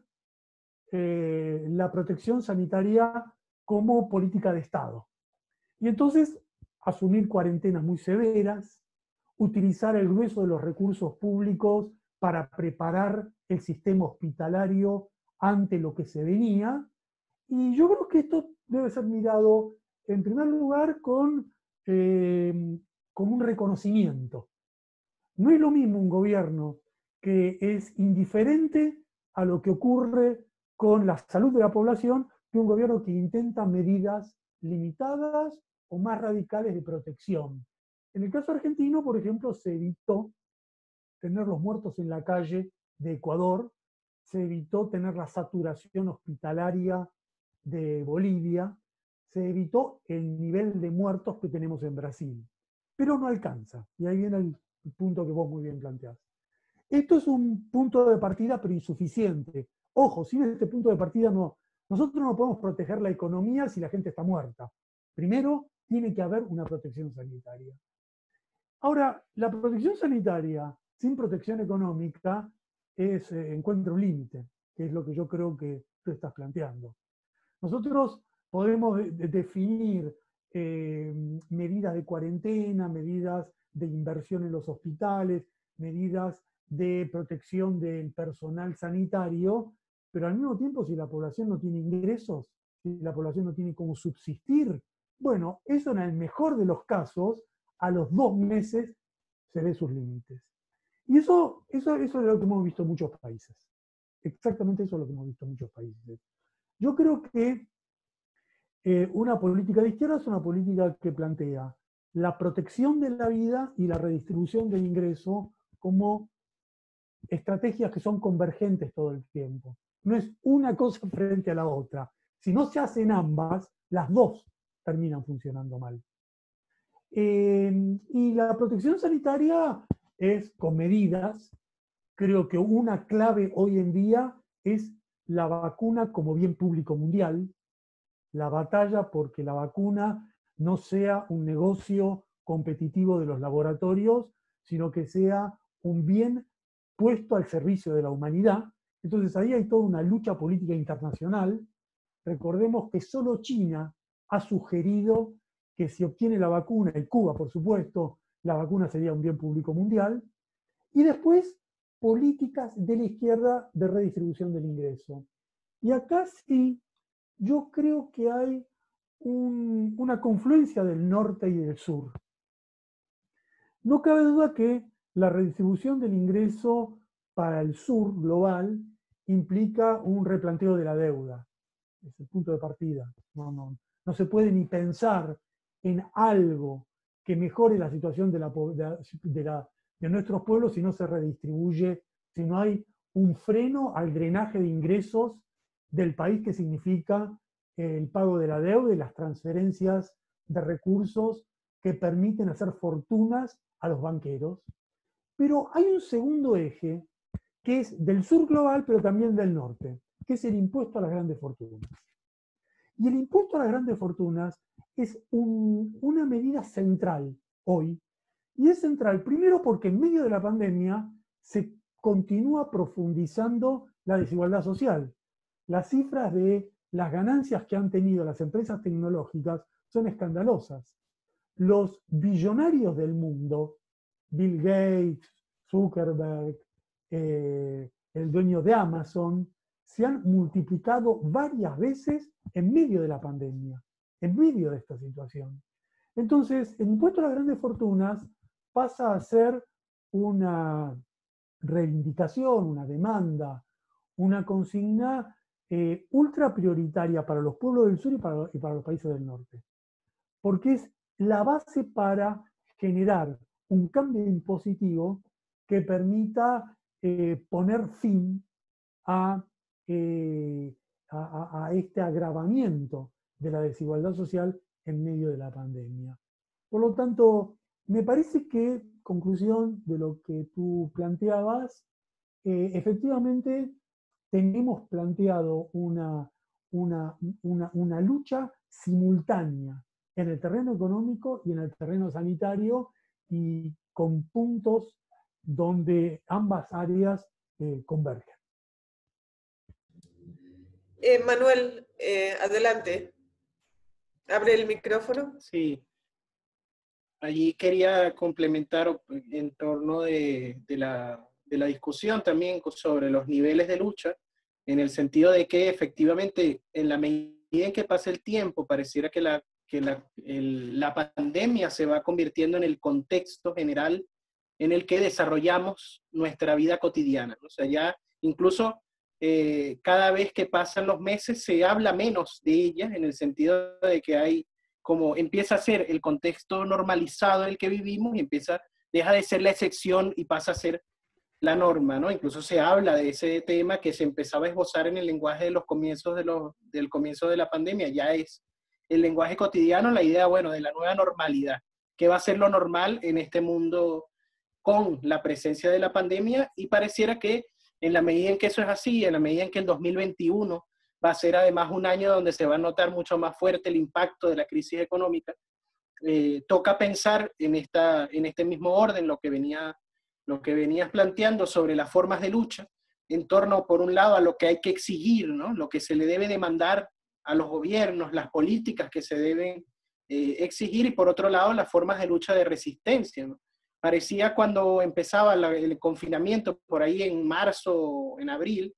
la protección sanitaria como política de Estado. Y entonces asumir cuarentenas muy severas, utilizar el grueso de los recursos públicos para preparar el sistema hospitalario ante lo que se venía. Y yo creo que esto debe ser mirado, en primer lugar, con un reconocimiento. No es lo mismo un gobierno que es indiferente a lo que ocurre con la salud de la población que un gobierno que intenta medidas limitadas o más radicales de protección. En el caso argentino, por ejemplo, se evitó tener los muertos en la calle de Ecuador, se evitó tener la saturación hospitalaria de Bolivia, se evitó el nivel de muertos que tenemos en Brasil. Pero no alcanza, y ahí viene el punto que vos muy bien planteás. Esto es un punto de partida, pero insuficiente. Ojo, sin este punto de partida nosotros no podemos proteger la economía si la gente está muerta. Primero, tiene que haber una protección sanitaria. Ahora, la protección sanitaria sin protección económica encuentra un límite, que es lo que yo creo que tú estás planteando. Nosotros podemos definir medidas de cuarentena, medidas de inversión en los hospitales, medidas de protección del personal sanitario, pero al mismo tiempo si la población no tiene ingresos, si la población no tiene cómo subsistir, bueno, eso en el mejor de los casos, a los 2 meses se ve sus límites. Y eso es lo que hemos visto en muchos países. Exactamente eso es lo que hemos visto en muchos países. Yo creo que una política de izquierda es una política que plantea la protección de la vida y la redistribución del ingreso como estrategias que son convergentes todo el tiempo. No es una cosa frente a la otra. Si no se hacen ambas, las dos terminan funcionando mal. Y la protección sanitaria es con medidas. Creo que una clave hoy en día es la vacuna como bien público mundial, la batalla porque la vacuna no sea un negocio competitivo de los laboratorios, sino que sea un bien puesto al servicio de la humanidad. Entonces ahí hay toda una lucha política internacional. Recordemos que solo China ha sugerido que si obtiene la vacuna, y Cuba por supuesto, la vacuna sería un bien público mundial. Y después, políticas de la izquierda de redistribución del ingreso. Y acá sí, yo creo que hay una confluencia del norte y del sur. No cabe duda que la redistribución del ingreso para el sur global implica un replanteo de la deuda. Es el punto de partida. No se puede ni pensar en algo que mejore la situación de nuestros pueblos si no se redistribuye, si no hay un freno al drenaje de ingresos del país que significa el pago de la deuda y las transferencias de recursos que permiten hacer fortunas a los banqueros. Pero hay un segundo eje que es del sur global, pero también del norte, que es el impuesto a las grandes fortunas. Y el impuesto a las grandes fortunas es una medida central hoy. Y es central primero porque en medio de la pandemia se continúa profundizando la desigualdad social. Las cifras de las ganancias que han tenido las empresas tecnológicas son escandalosas. Los billonarios del mundo, Bill Gates, Zuckerberg, el dueño de Amazon, se han multiplicado varias veces en medio de la pandemia, en medio de esta situación. Entonces, el impuesto a las grandes fortunas pasa a ser una reivindicación, una demanda, una consigna ultra prioritaria para los pueblos del sur y para los países del norte. Porque es la base para generar un cambio impositivo que permita poner fin a a este agravamiento de la desigualdad social en medio de la pandemia. Por lo tanto, me parece que, conclusión de lo que tú planteabas, efectivamente tenemos planteado una lucha simultánea en el terreno económico y en el terreno sanitario, y con puntos donde ambas áreas convergen. Manuel, adelante. Abre el micrófono. Sí. Allí quería complementar en torno de la discusión también sobre los niveles de lucha, en el sentido de que efectivamente en la medida en que pasa el tiempo, pareciera que la pandemia se va convirtiendo en el contexto general en el que desarrollamos nuestra vida cotidiana. O sea, ya incluso cada vez que pasan los meses se habla menos de ella, en el sentido de que hay como empieza a ser el contexto normalizado en el que vivimos y deja de ser la excepción y pasa a ser la norma, ¿no? Incluso se habla de ese tema que se empezaba a esbozar en el lenguaje de los comienzos del comienzo de la pandemia, ya es el lenguaje cotidiano, la idea, bueno, de la nueva normalidad, que va a ser lo normal en este mundo con la presencia de la pandemia, y pareciera que en la medida en que eso es así, en la medida en que el 2021 va a ser además un año donde se va a notar mucho más fuerte el impacto de la crisis económica, toca pensar en este mismo orden lo que venías planteando sobre las formas de lucha, en torno, por un lado, a lo que hay que exigir, ¿no? Lo que se le debe demandar a los gobiernos, las políticas que se deben exigir, y por otro lado, las formas de lucha de resistencia, ¿no? Parecía cuando empezaba el confinamiento, por ahí en marzo, en abril,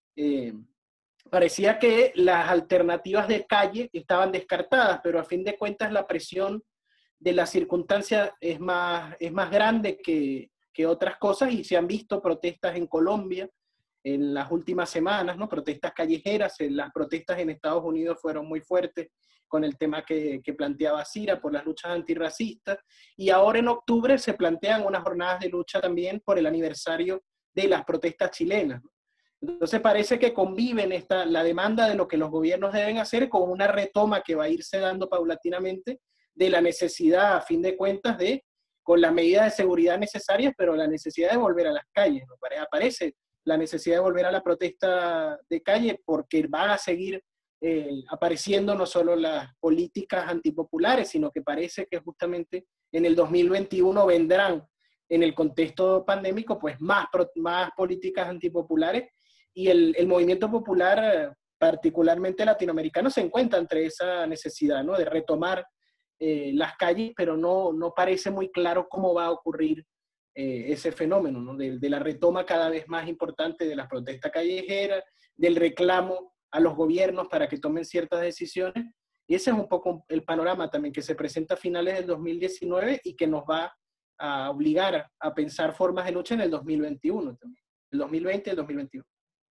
parecía que las alternativas de calle estaban descartadas, pero a fin de cuentas la presión de la circunstancia es más grande que otras cosas, y se han visto protestas en Colombia en las últimas semanas, ¿no? Protestas callejeras. Las protestas en Estados Unidos fueron muy fuertes con el tema que planteaba Cira por las luchas antirracistas, y ahora en octubre se plantean unas jornadas de lucha también por el aniversario de las protestas chilenas, ¿no? Entonces parece que conviven la demanda de lo que los gobiernos deben hacer con una retoma que va a irse dando paulatinamente de la necesidad, a fin de cuentas, con las medidas de seguridad necesarias, pero la necesidad de volver a las calles, ¿no? Aparece la necesidad de volver a la protesta de calle, porque van a seguir apareciendo no solo las políticas antipopulares, sino que parece que justamente en el 2021 vendrán, en el contexto pandémico, pues más políticas antipopulares, y el movimiento popular, particularmente latinoamericano, se encuentra entre esa necesidad, ¿no? De retomar las calles, pero no parece muy claro cómo va a ocurrir ese fenómeno, ¿no? De la retoma cada vez más importante de las protestas callejeras, del reclamo a los gobiernos para que tomen ciertas decisiones, y ese es un poco el panorama también que se presenta a finales del 2019 y que nos va a obligar a pensar formas de lucha en el 2021 también, el 2020 y el 2021.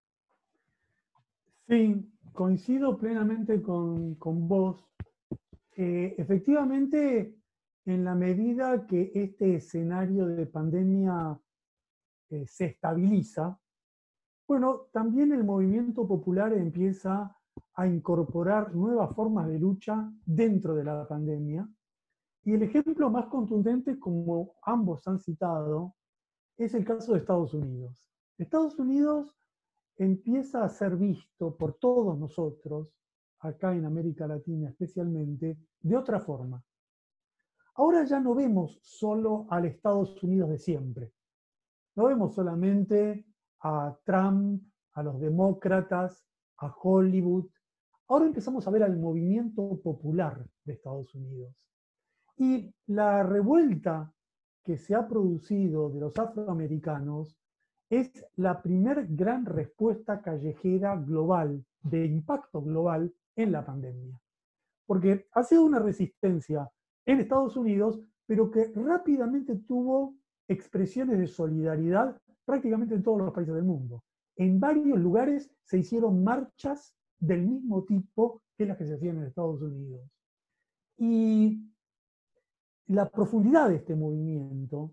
Sí, coincido plenamente con vos. Efectivamente, en la medida que este escenario de pandemia se estabiliza, bueno, también el movimiento popular empieza a incorporar nuevas formas de lucha dentro de la pandemia. Y el ejemplo más contundente, como ambos han citado, es el caso de Estados Unidos. Estados Unidos empieza a ser visto por todos nosotros, acá en América Latina especialmente, de otra forma. Ahora ya no vemos solo al Estados Unidos de siempre. No vemos solamente a Trump, a los demócratas, a Hollywood. Ahora empezamos a ver al movimiento popular de Estados Unidos. Y la revuelta que se ha producido de los afroamericanos es la primer gran respuesta callejera global, de impacto global en la pandemia. Porque ha sido una resistencia en Estados Unidos, pero que rápidamente tuvo expresiones de solidaridad prácticamente en todos los países del mundo. En varios lugares se hicieron marchas del mismo tipo que las que se hacían en Estados Unidos. Y la profundidad de este movimiento,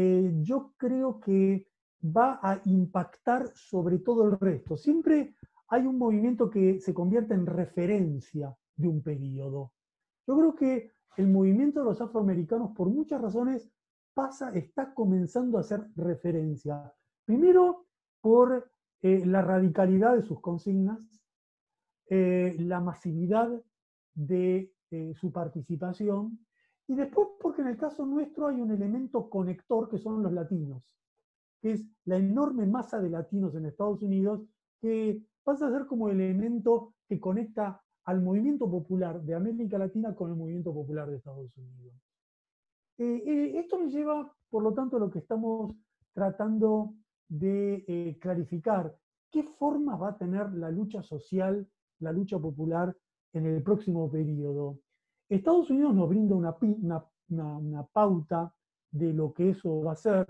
yo creo que va a impactar sobre todo el resto. Siempre hay un movimiento que se convierte en referencia de un periodo. Yo creo que el movimiento de los afroamericanos, por muchas razones, está comenzando a hacer referencia. Primero, por la radicalidad de sus consignas, la masividad de su participación, y después porque en el caso nuestro hay un elemento conector que son los latinos, que es la enorme masa de latinos en Estados Unidos, que pasa a ser como elemento que conecta al movimiento popular de América Latina con el movimiento popular de Estados Unidos. Esto me lleva, por lo tanto, a lo que estamos tratando de clarificar. ¿Qué forma va a tener la lucha social, la lucha popular en el próximo periodo? Estados Unidos nos brinda una pauta de lo que eso va a ser.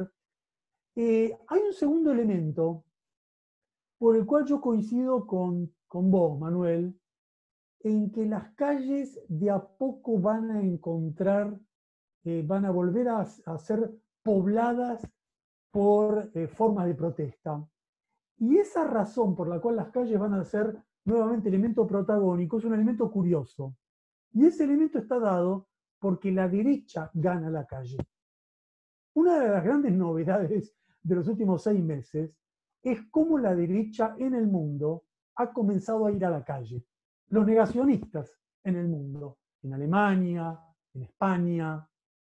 Hay un segundo elemento por el cual yo coincido con vos, Manuel, en que las calles de a poco van a encontrar, van a volver a ser pobladas por formas de protesta. Y esa razón por la cual las calles van a ser nuevamente elemento protagónico es un elemento curioso. Y ese elemento está dado porque la derecha gana la calle. Una de las grandes novedades de los últimos 6 meses es cómo la derecha en el mundo ha comenzado a ir a la calle. Los negacionistas en el mundo, en Alemania, en España,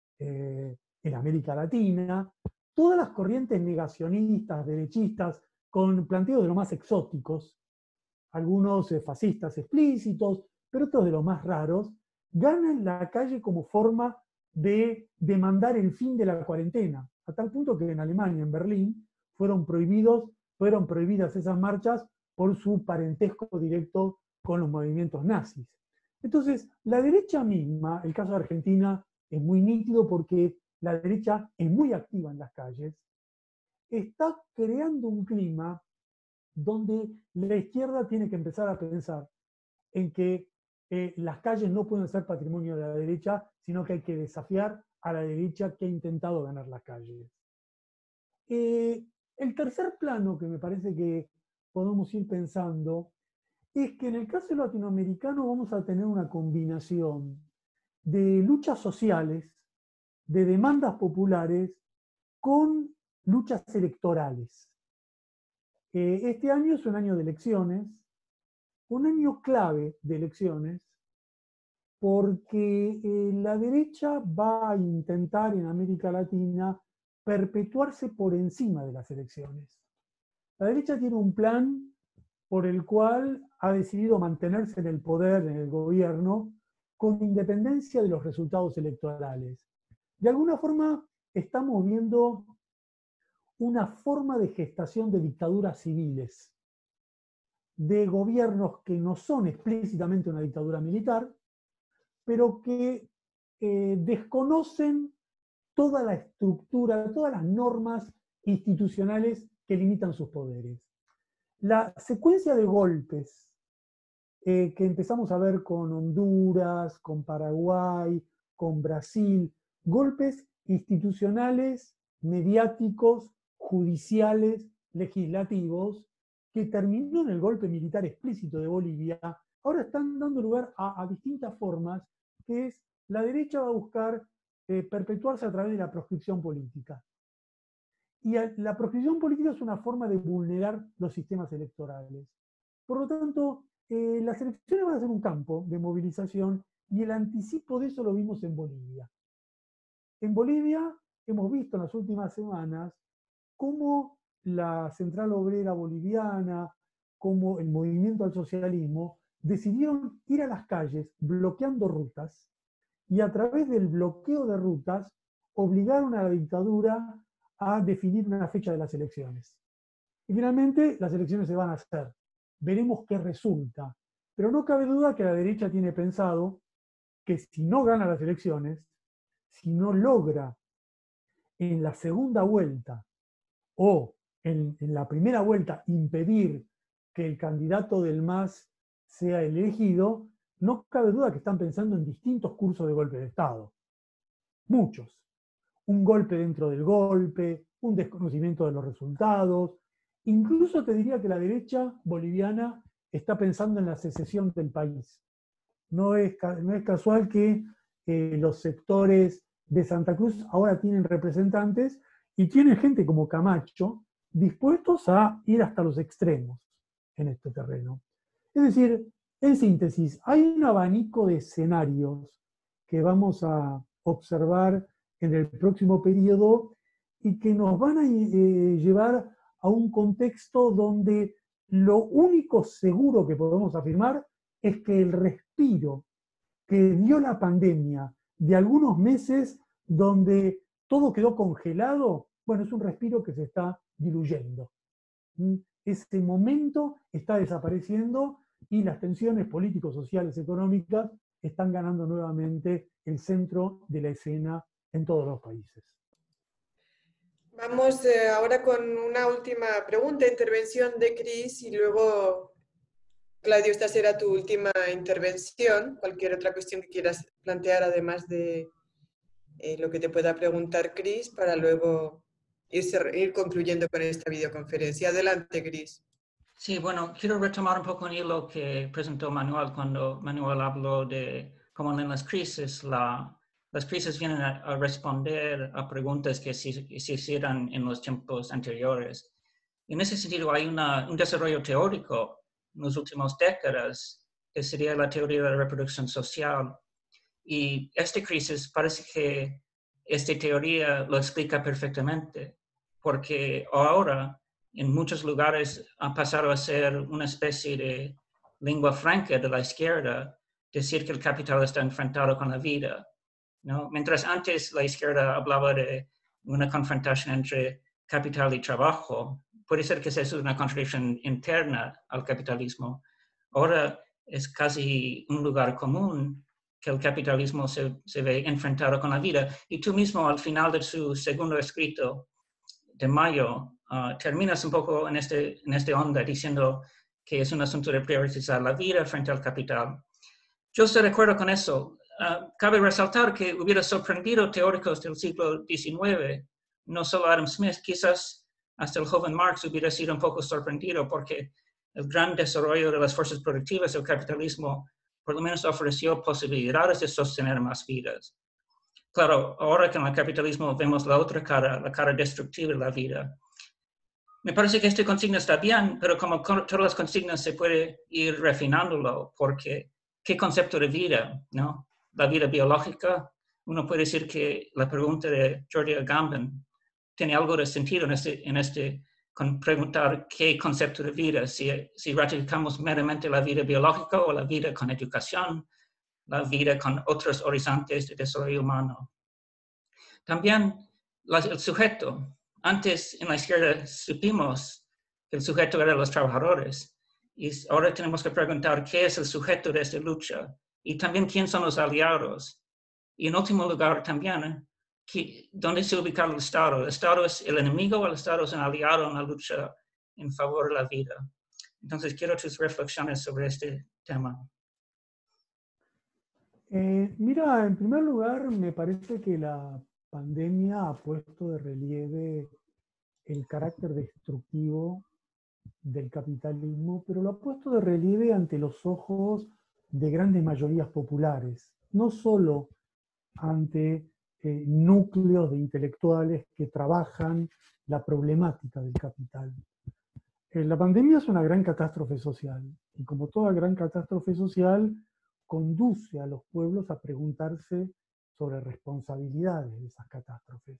en América Latina, todas las corrientes negacionistas, derechistas, con planteos de lo más exóticos, algunos fascistas explícitos, pero otros de los más raros, ganan la calle como forma de demandar el fin de la cuarentena, a tal punto que en Alemania, en Berlín, fueron prohibidas esas marchas por su parentesco directo con los movimientos nazis. Entonces, la derecha misma, el caso de Argentina es muy nítido porque la derecha es muy activa en las calles, está creando un clima donde la izquierda tiene que empezar a pensar en que las calles no pueden ser patrimonio de la derecha, sino que hay que desafiar a la derecha que ha intentado ganar las calles. El tercer plano que me parece que podemos ir pensando es que en el caso latinoamericano vamos a tener una combinación de luchas sociales, de demandas populares, con luchas electorales. Este año es un año de elecciones, un año clave de elecciones, porque la derecha va a intentar en América Latina perpetuarse por encima de las elecciones. La derecha tiene un plan por el cual ha decidido mantenerse en el poder, en el gobierno, con independencia de los resultados electorales. De alguna forma estamos viendo una forma de gestación de dictaduras civiles, de gobiernos que no son explícitamente una dictadura militar, pero que desconocen toda la estructura, todas las normas institucionales que limitan sus poderes. La secuencia de golpes que empezamos a ver con Honduras, con Paraguay, con Brasil, golpes institucionales, mediáticos, judiciales, legislativos, que terminó en el golpe militar explícito de Bolivia, ahora están dando lugar a distintas formas, que es la derecha va a buscar perpetuarse a través de la proscripción política. Y la proscripción política es una forma de vulnerar los sistemas electorales. Por lo tanto, las elecciones van a ser un campo de movilización y el anticipo de eso lo vimos en Bolivia. En Bolivia hemos visto en las últimas semanas cómo la Central Obrera Boliviana, como el movimiento al socialismo, decidieron ir a las calles bloqueando rutas y a través del bloqueo de rutas obligaron a la dictadura a definir una fecha de las elecciones. Y finalmente las elecciones se van a hacer. Veremos qué resulta. Pero no cabe duda que la derecha tiene pensado que si no gana las elecciones, si no logra en la segunda vuelta o en la primera vuelta impedir que el candidato del MAS sea elegido, no cabe duda que están pensando en distintos cursos de golpe de Estado. Muchos. Un golpe dentro del golpe, un desconocimiento de los resultados. Incluso te diría que la derecha boliviana está pensando en la secesión del país. No es casual que los sectores de Santa Cruz ahora tienen representantes y tienen gente como Camacho dispuestos a ir hasta los extremos en este terreno. Es decir, en síntesis, hay un abanico de escenarios que vamos a observar en el próximo periodo y que nos van a llevar a un contexto donde lo único seguro que podemos afirmar es que el respiro que dio la pandemia de algunos meses donde todo quedó congelado, bueno, es un respiro que se está diluyendo. Ese momento está desapareciendo y las tensiones políticos, sociales, económicas están ganando nuevamente el centro de la escena en todos los países. Vamos ahora con una última pregunta, intervención de Cris, y luego, Claudio, esta será tu última intervención. Cualquier otra cuestión que quieras plantear, además de lo que te pueda preguntar Cris, para luego ir concluyendo con esta videoconferencia. Adelante, Cris. Sí, bueno, quiero retomar un poco un hilo que presentó Manuel cuando Manuel habló de cómo en las crisis, las crisis vienen a responder a preguntas que se hicieron en los tiempos anteriores. Y en ese sentido hay un desarrollo teórico en las últimas décadas que sería la teoría de la reproducción social. Y esta crisis parece que esta teoría lo explica perfectamente, porque ahora en muchos lugares ha pasado a ser una especie de lengua franca de la izquierda decir que el capital está enfrentado con la vida, ¿no? Mientras antes la izquierda hablaba de una confrontación entre capital y trabajo, puede ser que esa es una contradicción interna al capitalismo. Ahora es casi un lugar común que el capitalismo se ve enfrentado con la vida. Y tú mismo, al final de su segundo escrito de mayo, terminas un poco en este onda diciendo que es un asunto de priorizar la vida frente al capital. Yo estoy de acuerdo con eso. Cabe resaltar que hubiera sorprendido teóricos del siglo XIX, no solo Adam Smith, quizás hasta el joven Marx hubiera sido un poco sorprendido porque el gran desarrollo de las fuerzas productivas del capitalismo por lo menos ofreció posibilidades de sostener más vidas. Claro, ahora que en el capitalismo vemos la otra cara, la cara destructiva de la vida. Me parece que esta consigna está bien, pero como todas las consignas se puede ir refinándolo, porque ¿qué concepto de vida, no? La vida biológica, uno puede decir que la pregunta de Georgia Agamben tiene algo de sentido con preguntar qué concepto de vida, si ratificamos meramente la vida biológica o la vida con educación, la vida con otros horizontes de desarrollo humano. También el sujeto. Antes en la izquierda supimos que el sujeto eran los trabajadores y ahora tenemos que preguntar qué es el sujeto de esta lucha y también quién son los aliados. Y en último lugar también, ¿dónde se ubica el Estado? ¿El Estado es el enemigo o el Estado es un aliado en la lucha en favor de la vida? Entonces quiero tus reflexiones sobre este tema. Mira, en primer lugar, me parece que la pandemia ha puesto de relieve el carácter destructivo del capitalismo, pero lo ha puesto de relieve ante los ojos de grandes mayorías populares, no solo ante núcleos de intelectuales que trabajan la problemática del capital. La pandemia es una gran catástrofe social, y como toda gran catástrofe social, conduce a los pueblos a preguntarse sobre responsabilidades de esas catástrofes.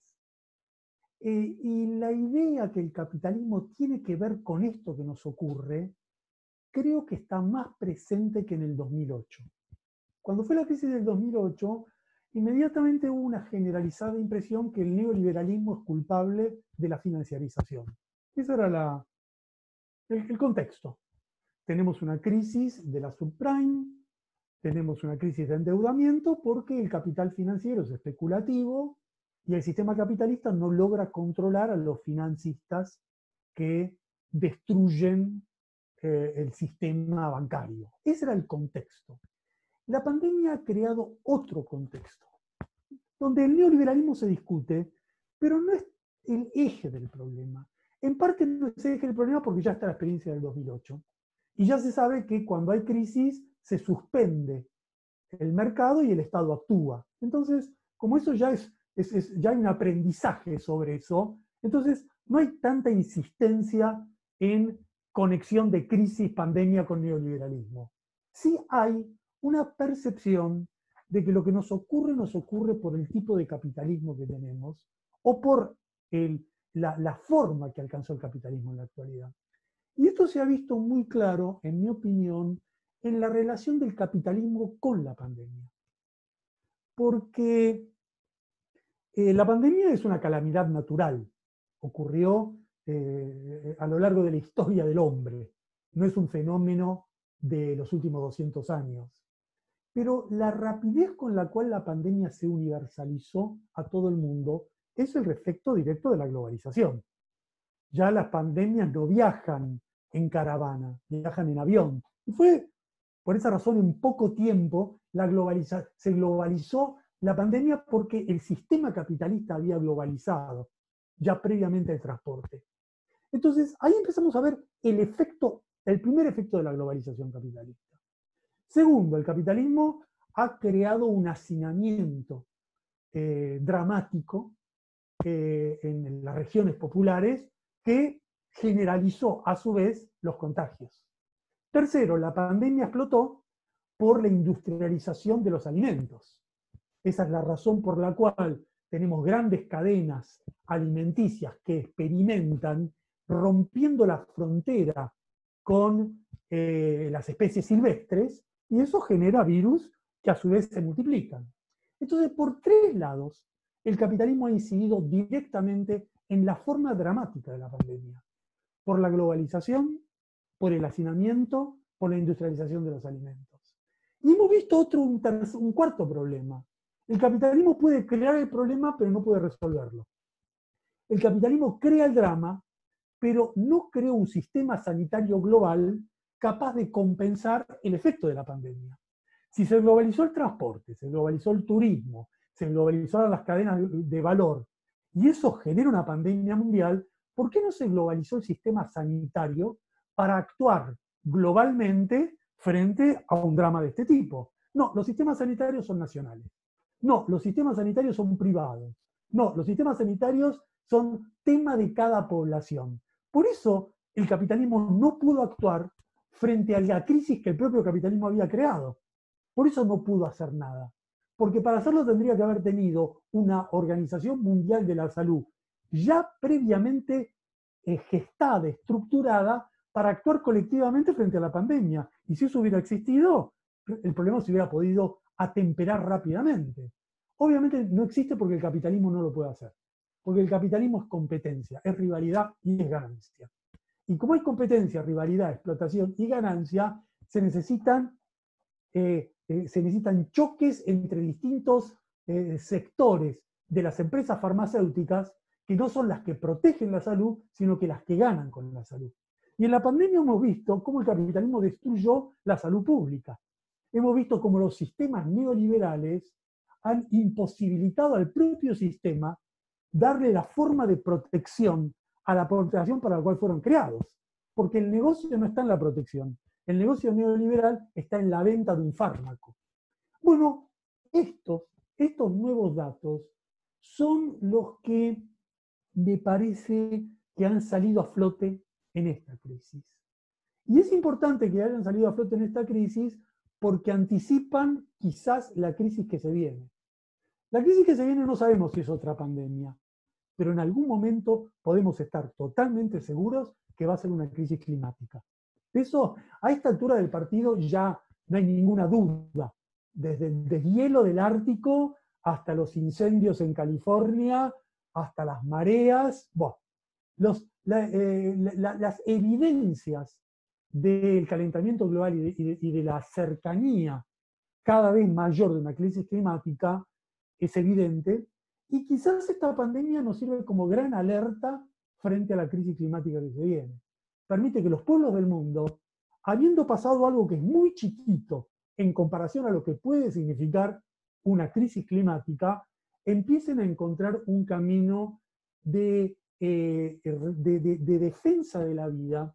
Y la idea que el capitalismo tiene que ver con esto que nos ocurre, creo que está más presente que en el 2008. Cuando fue la crisis del 2008, inmediatamente hubo una generalizada impresión que el neoliberalismo es culpable de la financiarización. Ese era el contexto. Tenemos una crisis de la subprime, tenemos una crisis de endeudamiento porque el capital financiero es especulativo y el sistema capitalista no logra controlar a los financistas que destruyen el sistema bancario. Ese era el contexto. La pandemia ha creado otro contexto, donde el neoliberalismo se discute, pero no es el eje del problema. En parte no es el eje del problema porque ya está la experiencia del 2008. Y ya se sabe que cuando hay crisis se suspende el mercado y el Estado actúa. Entonces, como eso ya ya hay un aprendizaje sobre eso, entonces no hay tanta insistencia en conexión de crisis, pandemia con neoliberalismo. Sí hay una percepción de que lo que nos ocurre por el tipo de capitalismo que tenemos o por la forma que alcanzó el capitalismo en la actualidad. Y esto se ha visto muy claro, en mi opinión, en la relación del capitalismo con la pandemia. Porque la pandemia es una calamidad natural. Ocurrió a lo largo de la historia del hombre. No es un fenómeno de los últimos 200 años. Pero la rapidez con la cual la pandemia se universalizó a todo el mundo es el efecto directo de la globalización. Ya las pandemias no viajan en caravana, viajan en avión. Y fue por esa razón en poco tiempo se globalizó la pandemia porque el sistema capitalista había globalizado ya previamente el transporte. Entonces ahí empezamos a ver el primer efecto de la globalización capitalista. Segundo, el capitalismo ha creado un hacinamiento dramático en las regiones populares que generalizó a su vez los contagios. Tercero, la pandemia explotó por la industrialización de los alimentos. Esa es la razón por la cual tenemos grandes cadenas alimenticias que experimentan rompiendo la frontera con las especies silvestres, y eso genera virus que a su vez se multiplican. Entonces, por tres lados, el capitalismo ha incidido directamente en la forma dramática de la pandemia. Por la globalización, por el hacinamiento, por la industrialización de los alimentos. Y hemos visto un cuarto problema. El capitalismo puede crear el problema, pero no puede resolverlo. El capitalismo crea el drama, pero no crea un sistema sanitario global capaz de compensar el efecto de la pandemia. Si se globalizó el transporte, se globalizó el turismo, se globalizaron las cadenas de valor, y eso genera una pandemia mundial, ¿por qué no se globalizó el sistema sanitario para actuar globalmente frente a un drama de este tipo? No, los sistemas sanitarios son nacionales. No, los sistemas sanitarios son privados. No, los sistemas sanitarios son tema de cada población. Por eso el capitalismo no pudo actuar frente a la crisis que el propio capitalismo había creado. Por eso no pudo hacer nada. Porque para hacerlo tendría que haber tenido una Organización Mundial de la Salud ya previamente gestada, estructurada, para actuar colectivamente frente a la pandemia. Y si eso hubiera existido, el problema se hubiera podido atemperar rápidamente. Obviamente no existe porque el capitalismo no lo puede hacer. Porque el capitalismo es competencia, es rivalidad y es ganancia. Y como hay competencia, rivalidad, explotación y ganancia, se necesitan choques entre distintos sectores de las empresas farmacéuticas que no son las que protegen la salud, sino que las que ganan con la salud. Y en la pandemia hemos visto cómo el capitalismo destruyó la salud pública. Hemos visto cómo los sistemas neoliberales han imposibilitado al propio sistema darle la forma de protección a la población para la cual fueron creados. Porque el negocio no está en la protección. El negocio neoliberal está en la venta de un fármaco. Bueno, estos nuevos datos son los que me parece que han salido a flote en esta crisis. Y es importante que hayan salido a flote en esta crisis porque anticipan quizás la crisis que se viene. La crisis que se viene no sabemos si es otra pandemia, pero en algún momento podemos estar totalmente seguros que va a ser una crisis climática. De eso, a esta altura del partido ya no hay ninguna duda. Desde el deshielo del Ártico hasta los incendios en California, hasta las mareas, bueno, las evidencias del calentamiento global y de la cercanía cada vez mayor de una crisis climática es evidente, y quizás esta pandemia nos sirve como gran alerta frente a la crisis climática que se viene. Permite que los pueblos del mundo, habiendo pasado algo que es muy chiquito en comparación a lo que puede significar una crisis climática, empiecen a encontrar un camino de defensa de la vida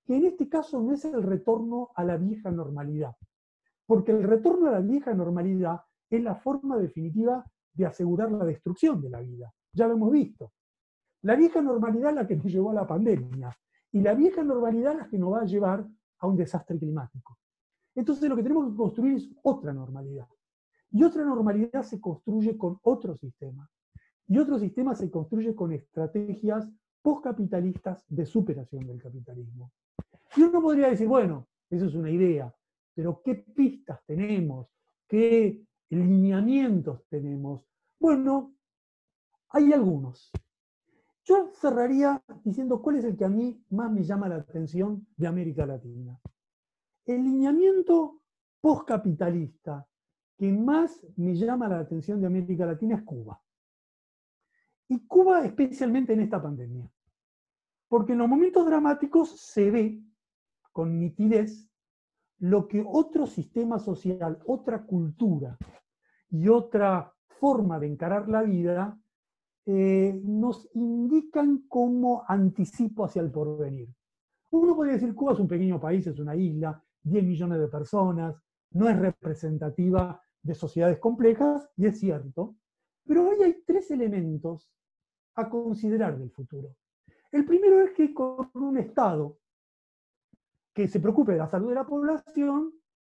que en este caso no es el retorno a la vieja normalidad, porque el retorno a la vieja normalidad es la forma definitiva de asegurar la destrucción de la vida. Ya lo hemos visto. La vieja normalidad es la que nos llevó a la pandemia, y la vieja normalidad es la que nos va a llevar a un desastre climático. Entonces lo que tenemos que construir es otra normalidad. Y otra normalidad se construye con otro sistema. Y otro sistema se construye con estrategias postcapitalistas de superación del capitalismo. Y uno podría decir, bueno, eso es una idea, pero ¿qué pistas tenemos? ¿Qué lineamientos tenemos? Bueno, hay algunos. Yo cerraría diciendo cuál es el que a mí más me llama la atención de América Latina. El lineamiento postcapitalista que más me llama la atención de América Latina es Cuba. Y Cuba especialmente en esta pandemia. Porque en los momentos dramáticos se ve con nitidez lo que otro sistema social, otra cultura y otra forma de encarar la vida nos indican como anticipo hacia el porvenir. Uno podría decir, Cuba es un pequeño país, es una isla, 10 millones de personas, no es representativa de sociedades complejas, y es cierto, pero hoy hay 3 elementos a considerar del futuro. El primero es que con un Estado que se preocupe de la salud de la población,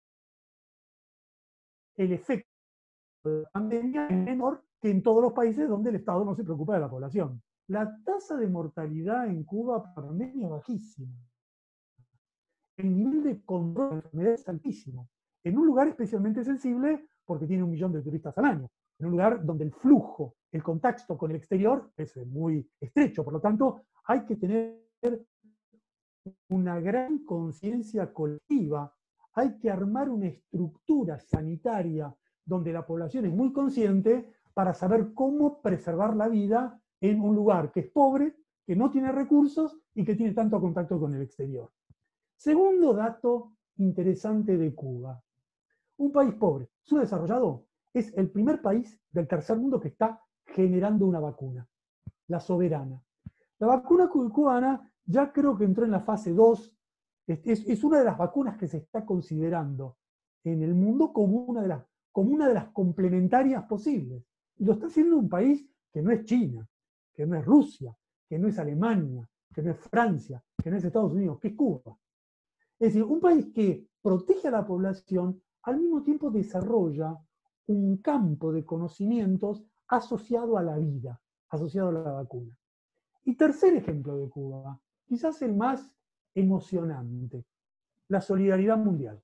el efecto de la pandemia es menor que en todos los países donde el Estado no se preocupa de la población. La tasa de mortalidad en Cuba por pandemia es bajísima. El nivel de control de la enfermedad es altísimo. En un lugar especialmente sensible porque tiene 1 millón de turistas al año. En un lugar donde el flujo, el contacto con el exterior es muy estrecho. Por lo tanto, hay que tener una gran conciencia colectiva. Hay que armar una estructura sanitaria donde la población es muy consciente para saber cómo preservar la vida en un lugar que es pobre, que no tiene recursos y que tiene tanto contacto con el exterior. Segundo dato interesante de Cuba. Un país pobre, subdesarrollado, es el primer país del tercer mundo que está generando una vacuna, la Soberana. La vacuna cubana ya creo que entró en la fase 2, es una de las vacunas que se está considerando en el mundo como una de las complementarias posibles. Y lo está haciendo un país que no es China, que no es Rusia, que no es Alemania, que no es Francia, que no es Estados Unidos, que es Cuba. Es decir, un país que protege a la población, al mismo tiempo desarrolla un campo de conocimientos asociado a la vida, asociado a la vacuna. Y tercer ejemplo de Cuba, quizás el más emocionante, la solidaridad mundial.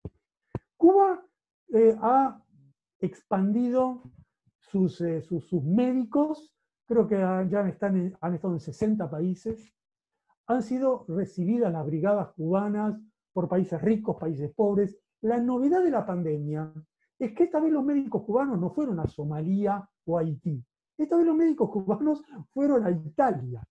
Cuba ha expandido sus médicos, creo que ya han estado en 60 países, han sido recibidas las brigadas cubanas por países ricos, países pobres. La novedad de la pandemia es que esta vez los médicos cubanos no fueron a Somalia o a Haití. Esta vez los médicos cubanos fueron a Italia.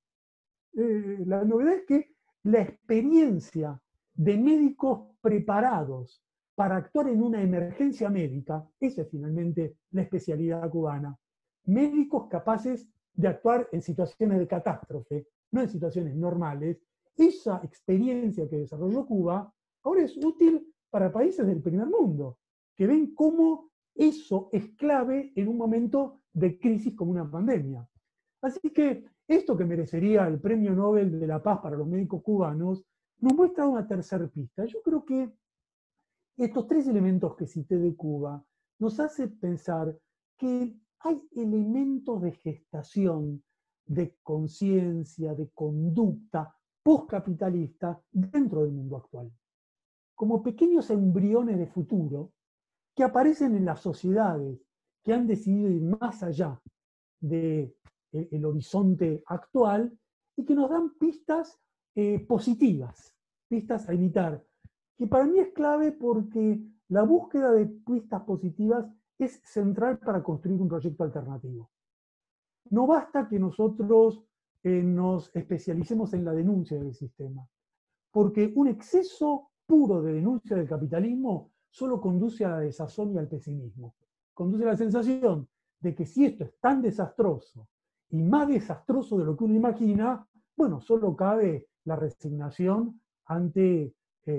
La novedad es que la experiencia de médicos preparados para actuar en una emergencia médica, esa es finalmente la especialidad cubana. Médicos capaces de actuar en situaciones de catástrofe, no en situaciones normales. Esa experiencia que desarrolló Cuba ahora es útil para países del primer mundo, que ven cómo eso es clave en un momento de crisis como una pandemia. Así que esto que merecería el Premio Nobel de la Paz para los médicos cubanos nos muestra una tercera pista. Yo creo que estos 3 elementos que cité de Cuba nos hace pensar que hay elementos de gestación, de conciencia, de conducta postcapitalista dentro del mundo actual. Como pequeños embriones de futuro que aparecen en las sociedades que han decidido ir más allá del horizonte actual y que nos dan pistas positivas, pistas a imitar, que para mí es clave porque la búsqueda de pistas positivas es central para construir un proyecto alternativo. No basta que nosotros nos especialicemos en la denuncia del sistema, porque un exceso puro de denuncia del capitalismo solo conduce a la desazón y al pesimismo. Conduce a la sensación de que si esto es tan desastroso y más desastroso de lo que uno imagina, bueno, solo cabe la resignación ante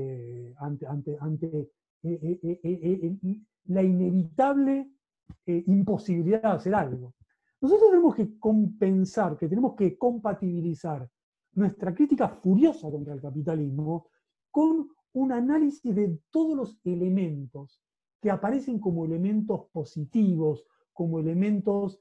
la inevitable imposibilidad de hacer algo. Nosotros tenemos que compensar, que tenemos que compatibilizar nuestra crítica furiosa contra el capitalismo con un análisis de todos los elementos que aparecen como elementos positivos, como elementos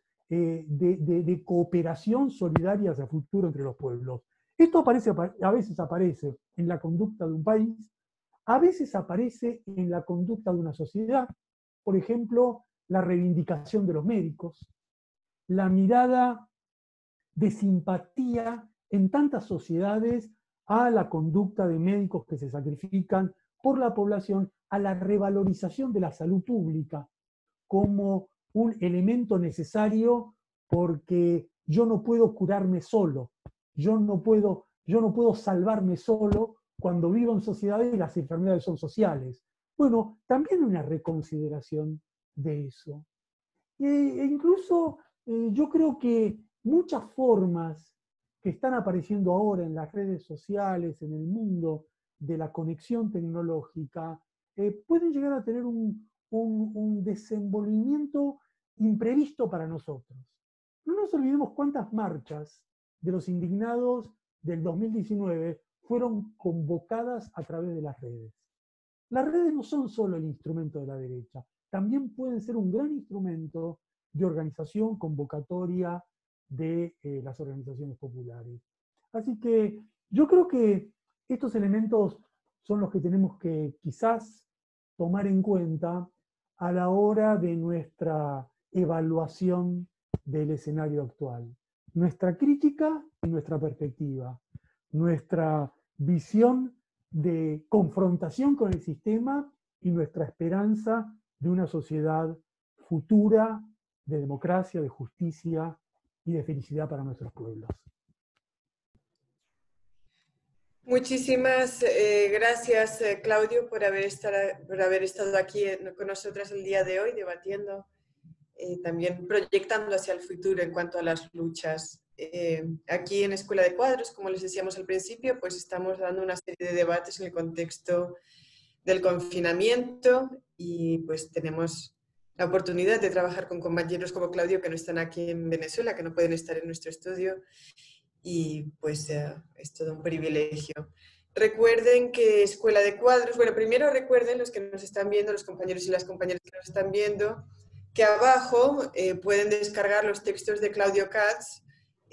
de cooperación solidaria hacia el futuro entre los pueblos. Esto a veces aparece en la conducta de un país, a veces aparece en la conducta de una sociedad. Por ejemplo, la reivindicación de los médicos, la mirada de simpatía en tantas sociedades a la conducta de médicos que se sacrifican por la población, a la revalorización de la salud pública como un elemento necesario porque yo no puedo curarme solo, yo no puedo salvarme solo cuando vivo en sociedades y las enfermedades son sociales. Bueno, también una reconsideración de eso. E incluso yo creo que muchas formas que están apareciendo ahora en las redes sociales, en el mundo de la conexión tecnológica, pueden llegar a tener un desenvolvimiento imprevisto para nosotros. No nos olvidemos cuántas marchas de los indignados del 2019 fueron convocadas a través de las redes. Las redes no son solo el instrumento de la derecha, también pueden ser un gran instrumento de organización convocatoria de las organizaciones populares. Así que yo creo que estos elementos son los que tenemos que quizás tomar en cuenta a la hora de nuestra evaluación del escenario actual. Nuestra crítica y nuestra perspectiva, nuestra visión de confrontación con el sistema y nuestra esperanza de una sociedad futura, de democracia, de justicia y de felicidad para nuestros pueblos. Muchísimas gracias, Claudio, por haber estado aquí con nosotras el día de hoy, debatiendo, también proyectando hacia el futuro en cuanto a las luchas. Aquí en Escuela de Cuadros, como les decíamos al principio, pues estamos dando una serie de debates en el contexto del confinamiento y pues tenemos la oportunidad de trabajar con compañeros como Claudio que no están aquí en Venezuela, que no pueden estar en nuestro estudio, y pues es todo un privilegio. Recuerden que Escuela de Cuadros, bueno, primero recuerden los que nos están viendo, los compañeros y las compañeras que nos están viendo, que abajo pueden descargar los textos de Claudio Katz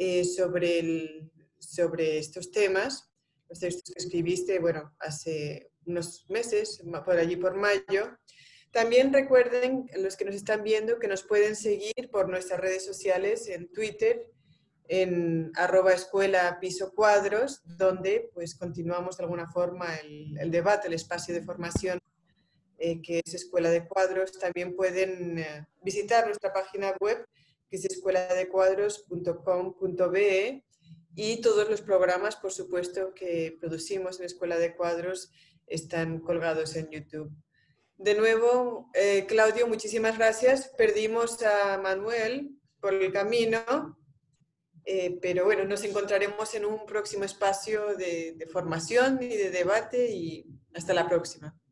sobre estos temas, los textos que escribiste, bueno, hace unos meses, por allí por mayo. También recuerden, los que nos están viendo, que nos pueden seguir por nuestras redes sociales, en Twitter, en @escuela_cuadros, donde pues continuamos de alguna forma el debate, el espacio de formación que es Escuela de Cuadros. También pueden visitar nuestra página web, que es escueladecuadros.com.be, y todos los programas, por supuesto, que producimos en Escuela de Cuadros están colgados en YouTube. De nuevo, Claudio, muchísimas gracias. Perdimos a Manuel por el camino, pero bueno, nos encontraremos en un próximo espacio de formación y de debate, y hasta la próxima.